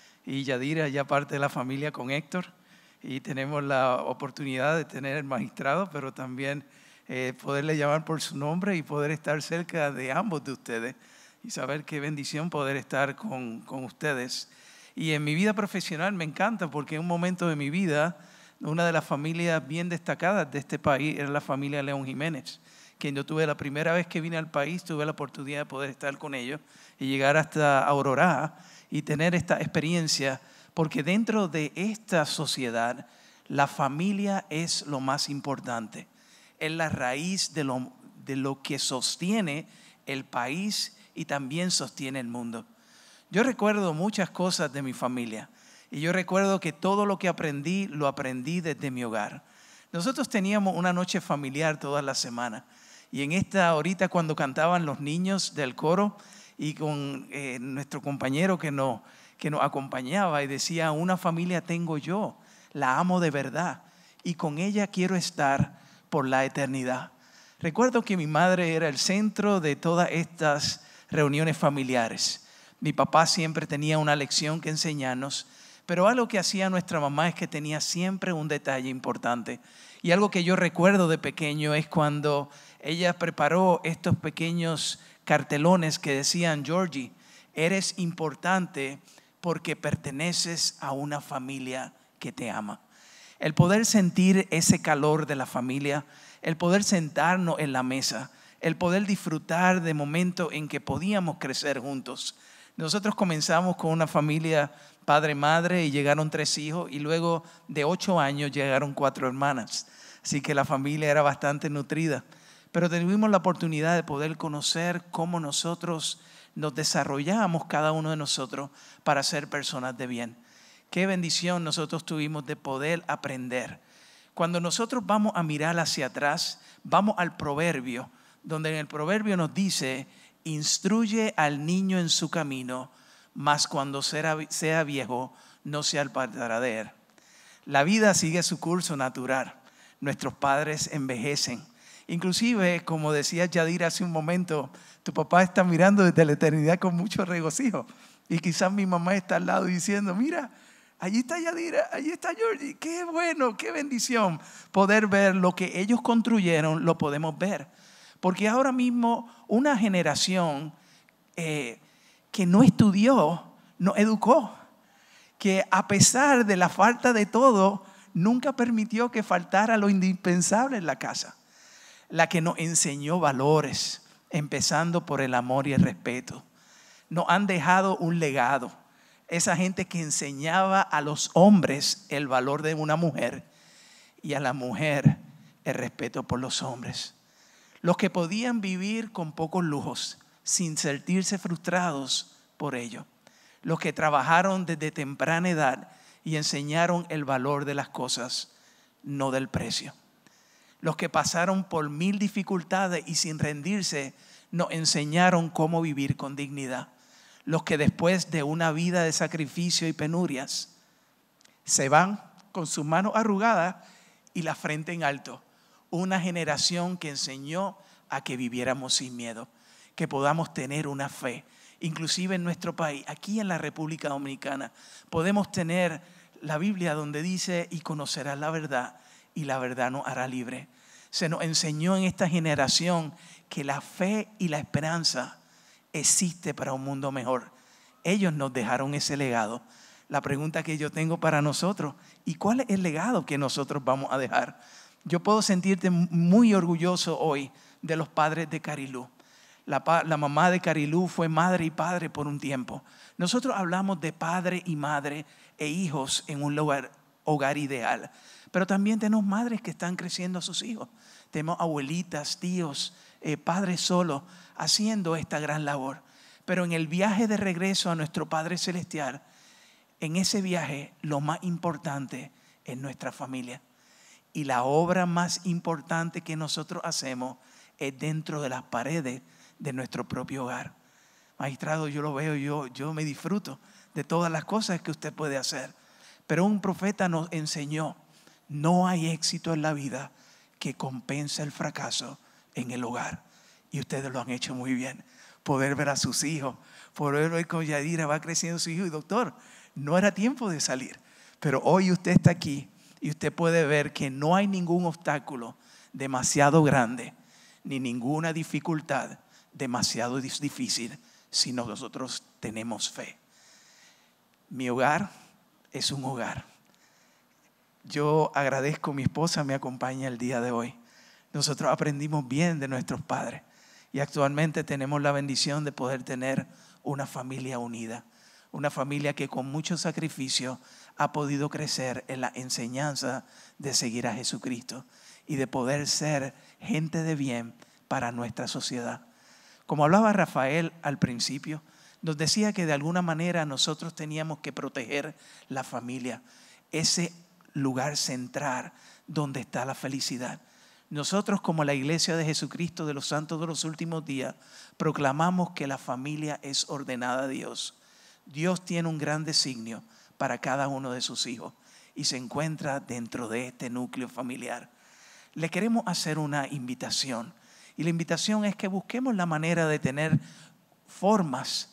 y Yadira ya parte de la familia con Héctor, y tenemos la oportunidad de tener el magistrado, pero también eh, poderle llamar por su nombre y poder estar cerca de ambos de ustedes y saber qué bendición poder estar con, con ustedes. Y en mi vida profesional me encanta porque en un momento de mi vida, una de las familias bien destacadas de este país era la familia León Jiménez, quien yo tuve la primera vez que vine al país, tuve la oportunidad de poder estar con ellos y llegar hasta Aurora y tener esta experiencia, porque dentro de esta sociedad la familia es lo más importante, es la raíz de lo, de lo que sostiene el país y también sostiene el mundo. Yo recuerdo muchas cosas de mi familia y yo recuerdo que todo lo que aprendí, lo aprendí desde mi hogar. Nosotros teníamos una noche familiar todas las semanas y en esta ahorita cuando cantaban los niños del coro y con eh, nuestro compañero que nos, que nos acompañaba y decía, una familia tengo yo, la amo de verdad y con ella quiero estar por la eternidad. Recuerdo que mi madre era el centro de todas estas reuniones familiares. Mi papá siempre tenía una lección que enseñarnos, pero algo que hacía nuestra mamá es que tenía siempre un detalle importante. Y algo que yo recuerdo de pequeño es cuando ella preparó estos pequeños cartelones que decían, Georgie, eres importante porque perteneces a una familia que te ama. El poder sentir ese calor de la familia, el poder sentarnos en la mesa, el poder disfrutar de momentos en que podíamos crecer juntos. Nosotros comenzamos con una familia padre-madre y llegaron tres hijos y luego de ocho años llegaron cuatro hermanas. Así que la familia era bastante nutrida. Pero tuvimos la oportunidad de poder conocer cómo nosotros nos desarrollamos cada uno de nosotros para ser personas de bien. Qué bendición nosotros tuvimos de poder aprender. Cuando nosotros vamos a mirar hacia atrás, vamos al proverbio, donde en el proverbio nos dice, instruye al niño en su camino, mas cuando sea, sea viejo no se apartará de él. La vida sigue su curso natural. Nuestros padres envejecen. Inclusive, como decía Yadira hace un momento, tu papá está mirando desde la eternidad con mucho regocijo. Y quizás mi mamá está al lado diciendo, mira, allí está Yadira, allí está Georgie. Qué bueno, qué bendición poder ver lo que ellos construyeron, lo podemos ver. Porque ahora mismo una generación eh, que no estudió, no educó, que a pesar de la falta de todo, nunca permitió que faltara lo indispensable en la casa. La que nos enseñó valores, empezando por el amor y el respeto. Nos han dejado un legado. esa gente que enseñaba a los hombres el valor de una mujer y a la mujer el respeto por los hombres. Los que podían vivir con pocos lujos sin sentirse frustrados por ello. Los que trabajaron desde temprana edad y enseñaron el valor de las cosas, no del precio. Los que pasaron por mil dificultades y sin rendirse nos enseñaron cómo vivir con dignidad. Los que después de una vida de sacrificio y penurias se van con sus manos arrugadas y la frente en alto. Una generación que enseñó a que viviéramos sin miedo, que podamos tener una fe. Inclusive en nuestro país, aquí en la República Dominicana, podemos tener la Biblia donde dice: y conocerás la verdad y la verdad nos hará libre. Se nos enseñó en esta generación que la fe y la esperanza existe para un mundo mejor. Ellos nos dejaron ese legado. La pregunta que yo tengo para nosotros: ¿y cuál es el legado que nosotros vamos a dejar? Yo puedo sentirte muy orgulloso hoy de los padres de Carilú. La, la mamá de Carilú fue madre y padre por un tiempo. Nosotros hablamos de padre y madre e hijos en un lugar, hogar ideal. Pero también tenemos madres que están creciendo a sus hijos. Tenemos abuelitas, tíos, eh, padres solos haciendo esta gran labor. Pero en el viaje de regreso a nuestro Padre Celestial, en ese viaje lo más importante es nuestra familia. Y la obra más importante que nosotros hacemos es dentro de las paredes de nuestro propio hogar. Magistrado, yo lo veo, yo, yo me disfruto de todas las cosas que usted puede hacer. Pero un profeta nos enseñó: no hay éxito en la vida que compense el fracaso en el hogar. Y ustedes lo han hecho muy bien. Poder ver a sus hijos, poder ver con Yadira va creciendo su hijo. Y doctor, no era tiempo de salir. Pero hoy usted está aquí y usted puede ver que no hay ningún obstáculo demasiado grande, ni ninguna dificultad demasiado difícil, si nosotros tenemos fe. Mi hogar es un hogar. Yo agradezco a mi esposa, me acompaña el día de hoy. Nosotros aprendimos bien de nuestros padres y actualmente tenemos la bendición de poder tener una familia unida. Una familia que con mucho sacrificio ha podido crecer en la enseñanza de seguir a Jesucristo y de poder ser gente de bien para nuestra sociedad. Como hablaba Rafael al principio, nos decía que de alguna manera nosotros teníamos que proteger la familia, ese lugar central donde está la felicidad. Nosotros, como la Iglesia de Jesucristo de los Santos de los Últimos Días, proclamamos que la familia es ordenada a Dios. Dios tiene un gran designio para cada uno de sus hijos y se encuentra dentro de este núcleo familiar. Le queremos hacer una invitación y la invitación es que busquemos la manera de tener formas,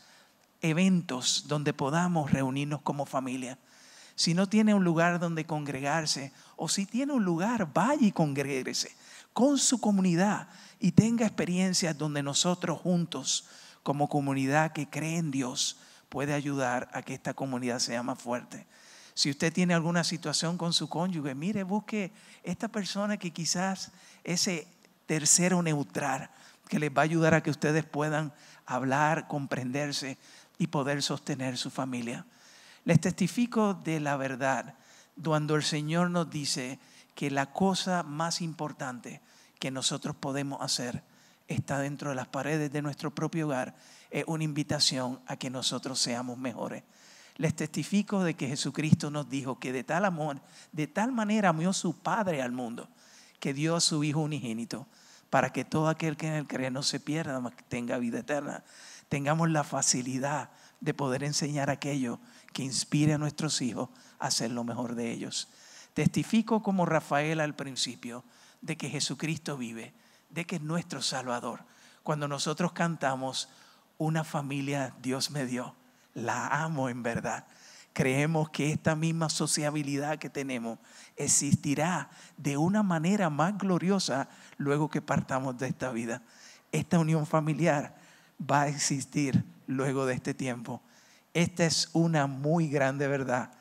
eventos donde podamos reunirnos como familia. Si no tiene un lugar donde congregarse o si tiene un lugar, vaya y congréguese con su comunidad y tenga experiencias donde nosotros juntos como comunidad que cree en Dios puede ayudar a que esta comunidad sea más fuerte. Si usted tiene alguna situación con su cónyuge, mire, busque esta persona que quizás ese tercero neutral que les va a ayudar a que ustedes puedan hablar, comprenderse y poder sostener su familia. Les testifico de la verdad cuando el Señor nos dice que la cosa más importante que nosotros podemos hacer está dentro de las paredes de nuestro propio hogar. Es una invitación a que nosotros seamos mejores. Les testifico de que Jesucristo nos dijo que de tal amor, de tal manera amó su Padre al mundo, que dio a su Hijo unigénito, para que todo aquel que en él cree no se pierda, mas que tenga vida eterna. Tengamos la facilidad de poder enseñar aquello que inspire a nuestros hijos a hacer lo mejor de ellos. Testifico como Rafael al principio de que Jesucristo vive, de que es nuestro Salvador. Cuando nosotros cantamos, una familia Dios me dio, la amo en verdad. Creemos que esta misma sociabilidad que tenemos existirá de una manera más gloriosa luego que partamos de esta vida. Esta unión familiar va a existir luego de este tiempo. Esta es una muy grande verdad.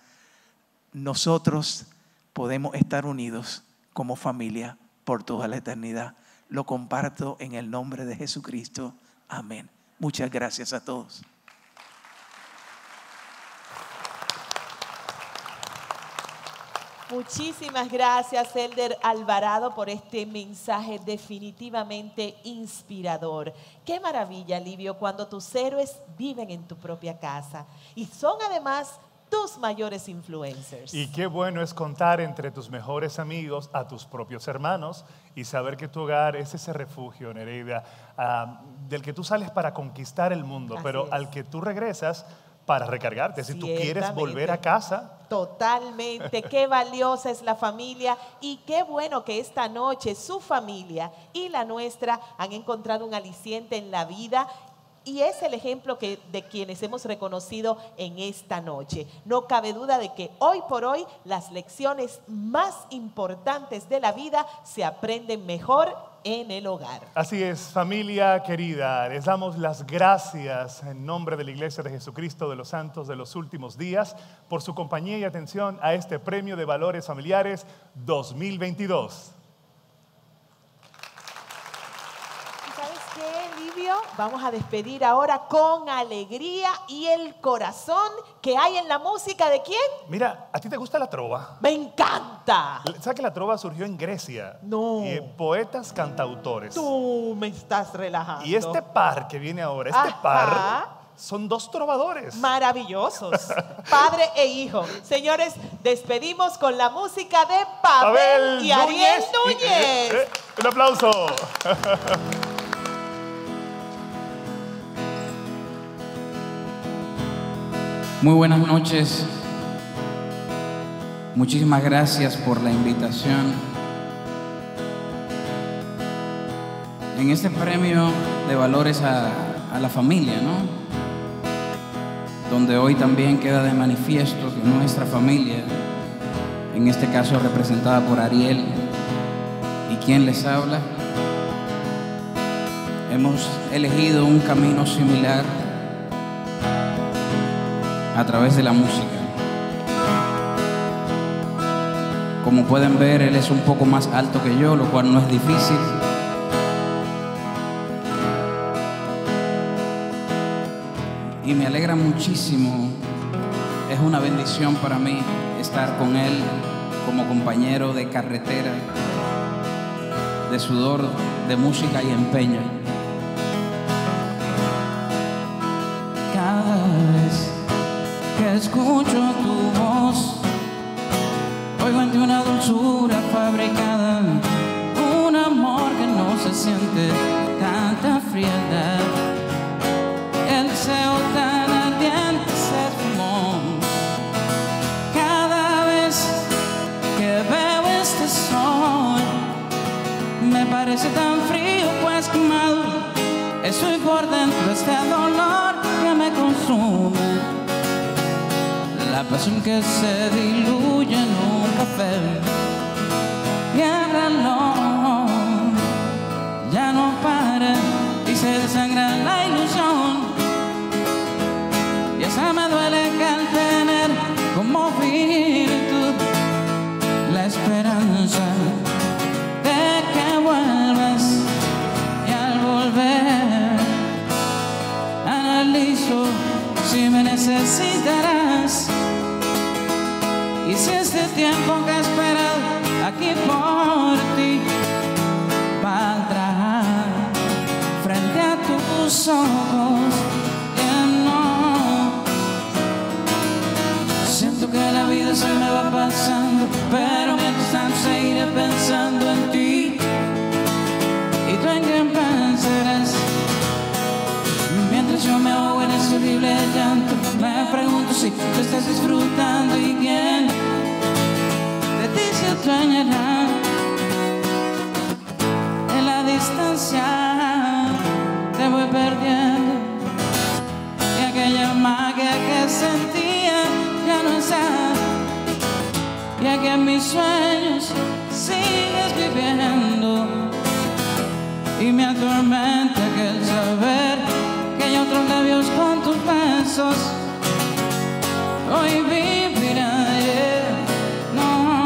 Nosotros podemos estar unidos como familia por toda la eternidad. Lo comparto en el nombre de Jesucristo. Amén. Muchas gracias a todos. Muchísimas gracias, Elder Alvarado, por este mensaje definitivamente inspirador. Qué maravilla, Livio, cuando tus héroes viven en tu propia casa y son además tus mayores influencers. Y qué bueno es contar entre tus mejores amigos a tus propios hermanos y saber que tu hogar es ese refugio, Nereida, uh, del que tú sales para conquistar el mundo, Así pero es. al que tú regresas para recargarte. Si tú quieres Ciertamente. volver a casa. Totalmente, qué valiosa es la familia y qué bueno que esta noche su familia y la nuestra han encontrado un aliciente en la vida. Y es el ejemplo que, de quienes hemos reconocido en esta noche. No cabe duda de que hoy por hoy las lecciones más importantes de la vida se aprenden mejor en el hogar. Así es, familia querida, les damos las gracias en nombre de la Iglesia de Jesucristo de los Santos de los Últimos Días por su compañía y atención a este Premio de Valores Familiares dos mil veintidós. Vamos a despedir ahora con alegría y el corazón que hay en la música ¿de quién? Mira, ¿a ti te gusta la trova? ¡Me encanta! ¿Sabes que la trova surgió en Grecia? No. Eh, poetas, cantautores. Tú me estás relajando. Y este par que viene ahora, este Ajá. par, son dos trovadores. Maravillosos. Padre e hijo. Señores, despedimos con la música de Pavel, Pavel y Ariel Núñez. Núñez. Eh, eh, un aplauso. Muy buenas noches. Muchísimas gracias por la invitación. En este premio de valores a, a la familia, ¿no? Donde hoy también queda de manifiesto que nuestra familia, en este caso representada por Ariel y quien les habla, hemos elegido un camino similar a través de la música. Como pueden ver, él es un poco más alto que yo, lo cual no es difícil. Y me alegra muchísimo, es una bendición para mí estar con él como compañero de carretera, de sudor, de música y empeño. Cada vez que escucho tu voz, oigo en ti una dulzura fabricada, un amor que no se siente, tanta frialdad, el deseo tan ardiente se esfumó. Cada vez que veo este sol, me parece tan frío, pues quemado, estoy por dentro, este dolor que me consume. La pasión que se diluye en un café y el reloj ya no para y se desangra la ilusión. Y esa me duele que al tener como virtud la esperanza de que vuelvas, y al volver analizo si me necesitarás. Y si este tiempo que he esperado aquí por ti valdrá frente a tus ojos llenos. Siento que la vida se me va pasando, pero mientras tanto seguiré pensando en ti. ¿Y tú en quién pensarás? Mientras yo me ahogo en ese horrible llanto, me pregunto si tú estás disfrutando y quién de ti se extrañará. En la distancia te voy perdiendo y aquella magia que sentía ya no está. Y aquí en mis sueños sigues viviendo y me atormenta aquel saber que hay otros labios con tus besos. Hoy viviré, no.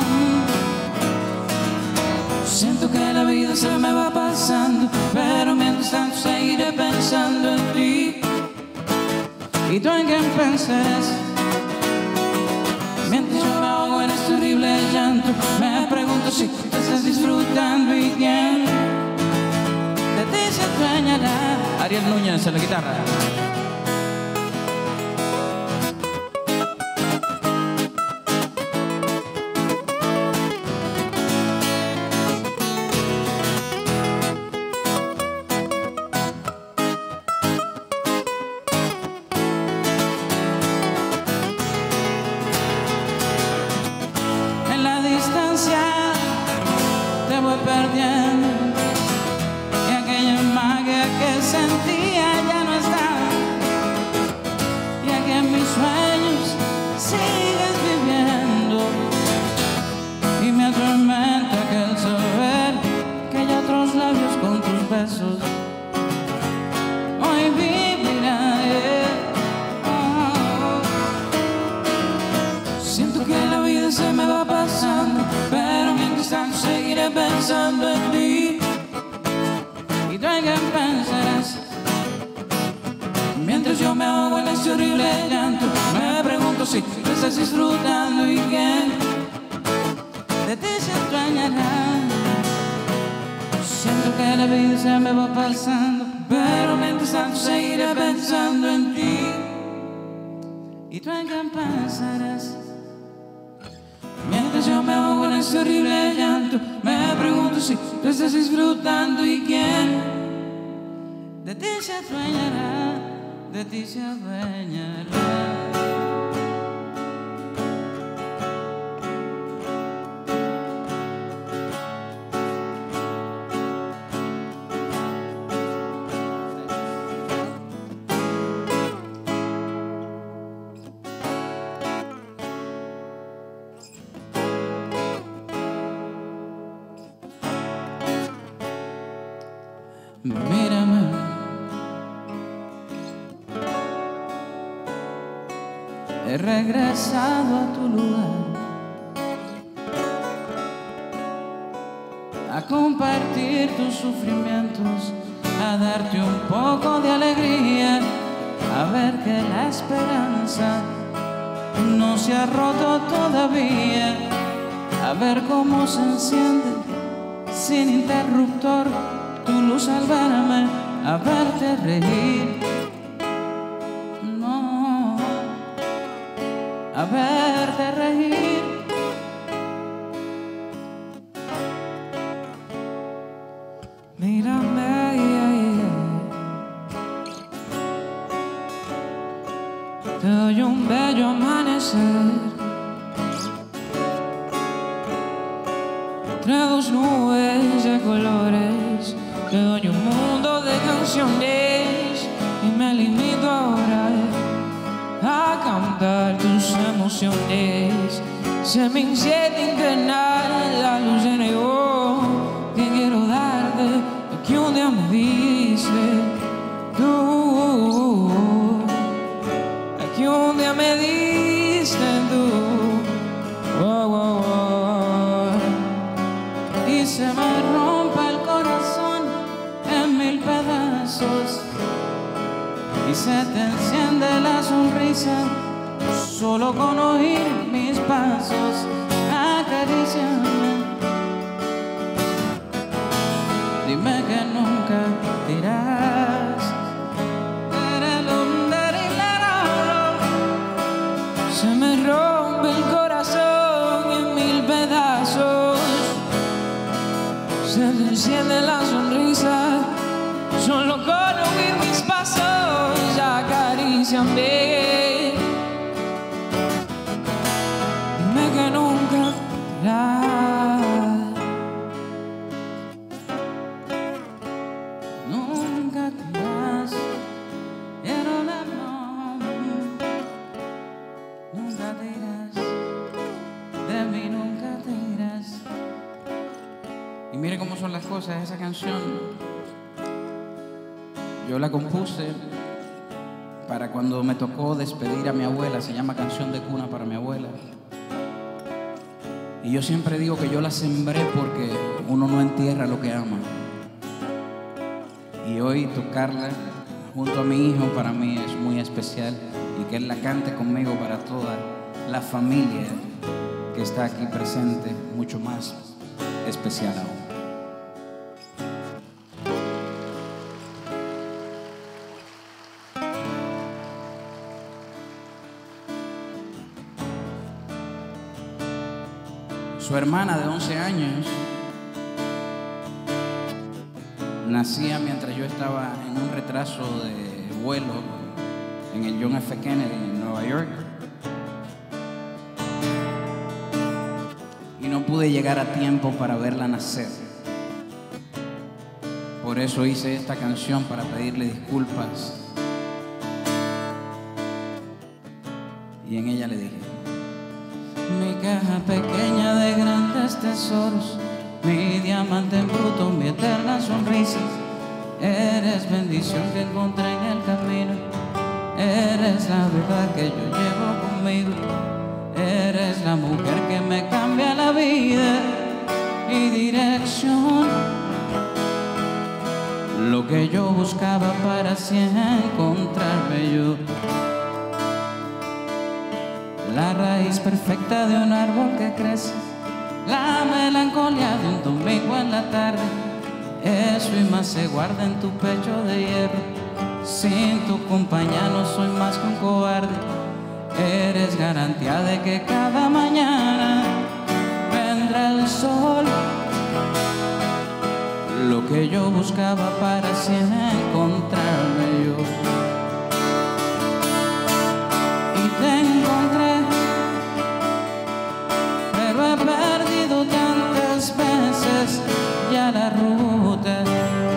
Siento que la vida se me va pasando, pero mientras tanto seguiré pensando en ti. ¿Y tú en quién pensarás? Mientras yo me ahogo en este horrible llanto, Me pregunto si tú estás disfrutando y quién de ti se extrañará. Ariel Núñez en la guitarra. Perdiendo y aquella magia que sentía ya no está, ya que en mis sueños sigues viviendo y me atormenta aquel saber que hay otros labios con tus besos hoy viviré. Oh. Siento que la vida se me va pasando, pero mientras tanto seguiré pensando en ti. ¿Y tú en qué pensarás? Mientras yo me ahogo en este horrible llanto, me pregunto si tú estás disfrutando y quién de ti se extrañará. Siento que la vida se me va pasando, pero mientras tanto seguiré pensando en ti. ¿Y tú en qué pensarás? Mientras yo me ahogo en ese horrible llanto, me pregunto si tú estás disfrutando y quién de ti se adueñará, de ti se adueñará. Mírame, he regresado a tu lugar, a compartir tus sufrimientos, a darte un poco de alegría, a ver que la esperanza no se ha roto todavía, a ver cómo se enciende sin interruptor tu luz al verme, a verte reír, no, a verte reír. Mírame, te doy un bello amanecer, entre dos nubes de colores. Te doy un mundo de canciones y me limito ahora a cantar tus emociones. Se me enciende internar la luz de neón que quiero darte, que un día me diste tú, que un día me diste tú. Oh, oh, oh. Y se me rompe el corazón en mil pedazos y se te enciende la sonrisa solo con oír mis pasos. Acaríciame, dime que nunca te irás. Se me rompe el corazón en mil pedazos, se te enciende la sonrisa solo con oír mis pasos. Acaríciame, dime que nunca te irás, nunca te irás. Quiero la no, nunca te irás, de mí nunca te irás. Y mire cómo son las cosas. Esa canción yo la compuse para cuando me tocó despedir a mi abuela. Se llama Canción de Cuna para mi abuela. Y yo siempre digo que yo la sembré porque uno no entierra lo que ama. Y hoy tocarla junto a mi hijo para mí es muy especial, y que él la cante conmigo para toda la familia que está aquí presente, mucho más especial aún. Su hermana de once años nacía mientras yo estaba en un retraso de vuelo en el John F. Kennedy en Nueva York. Y no pude llegar a tiempo para verla nacer. Por eso hice esta canción para pedirle disculpas. Y en ella le dije: mi caja pequeña de grandes tesoros, mi diamante en bruto, mi eterna sonrisa. Eres bendición que encontré en el camino. Eres la verdad que yo llevo conmigo. Eres la mujer que me cambia la vida y dirección. Lo que yo buscaba para así encontrarme yo. La raíz perfecta de un árbol que crece, la melancolía de un domingo en la tarde. Eso y más se guarda en tu pecho de hierro. Sin tu compañía no soy más que un cobarde. Eres garantía de que cada mañana vendrá el sol. Lo que yo buscaba para así encontrarme yo. Y te encontré, pero he perdido tantas veces ya la ruta.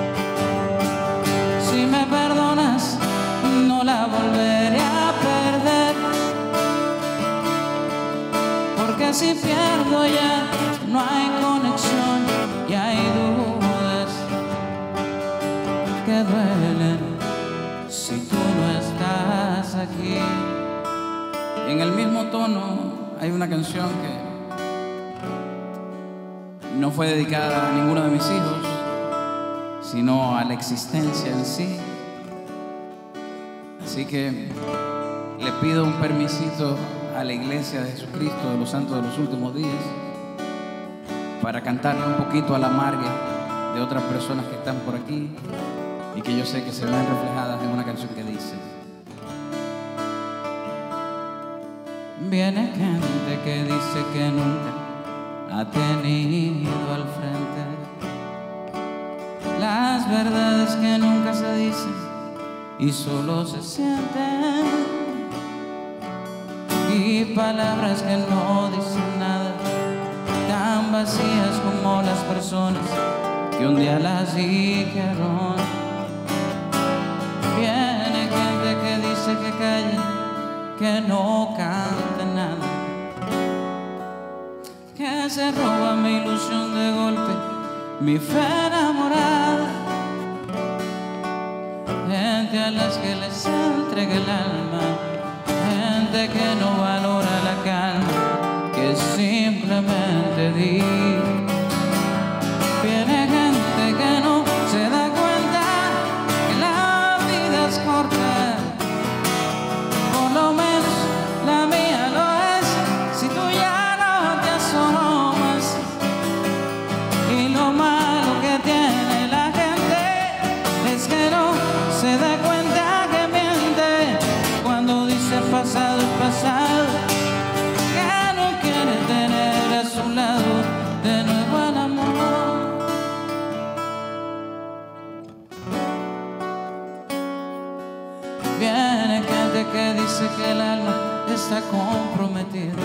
Si me perdonas, no la volveré a perder, porque si pierdo ya no hay conexión y hay dudas que duelen si tú no estás aquí. Y en el mismo tono hay una canción que no fue dedicada a ninguno de mis hijos, sino a la existencia en sí. Así que le pido un permisito a la Iglesia de Jesucristo de los Santos de los Últimos Días para cantarle un poquito a la amarga de otras personas que están por aquí y que yo sé que se ven reflejadas en una canción que dice: viene gente que dice que nunca ha tenido al frente las verdades que nunca se dicen y solo se sienten, y palabras que no dicen nada, tan vacías como las personas que un día las dijeron. Viene gente que dice que calle, que no cante nada, que se roba mi ilusión de golpe, mi fe enamorada. Gente a las que les entregue el alma, gente que no valora la calma que simplemente di. Viene gente que no se da cuenta que la vida es corta, por lo menos la mía lo es, si tú ya no te asomas. Y lo malo que tiene la gente es que no se da cuenta que miente cuando dice pasado es pasado, que no quiere tener a su lado de nuevo el amor. Viene gente que dice que el alma está comprometida,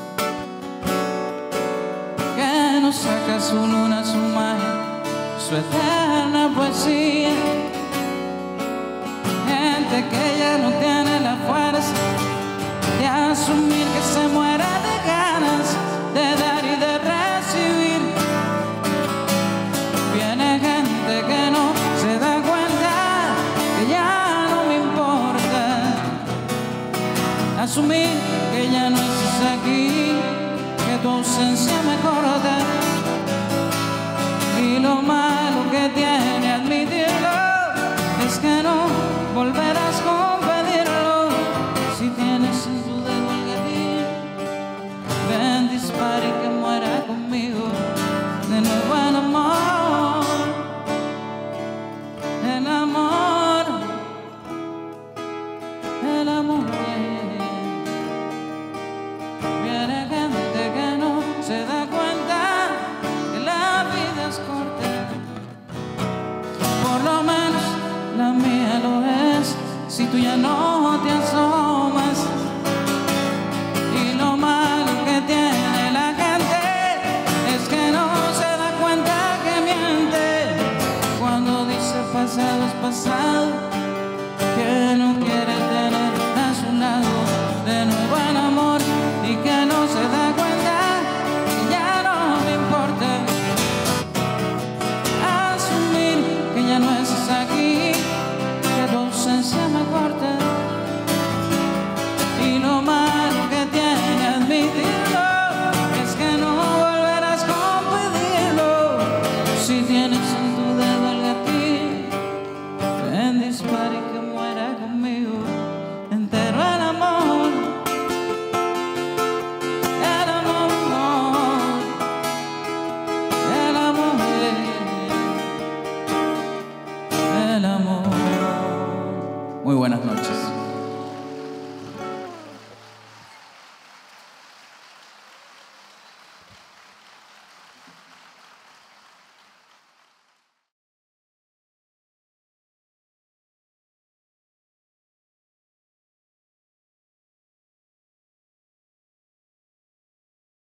que no saca su luna, su magia, su eterna poesía. Gente que ya no tiene la fuerza de asumir que se muere de ganas de dar y de recibir. Viene gente que no se da cuenta que ya no me importa asumir que ya no estás aquí, que tu ausencia me corta. Y lo malo que tiene admitirlo es que no volverás con pedirlo. Si tienes en tu dedo el gatillo, ven, dispara. de la mujer. Viene gente que no se da cuenta que la vida es corta. Por lo menos la mía lo es, si tú ya no te asomas. Y lo malo que tiene la gente es que no se da cuenta que miente cuando dice pasado es pasado.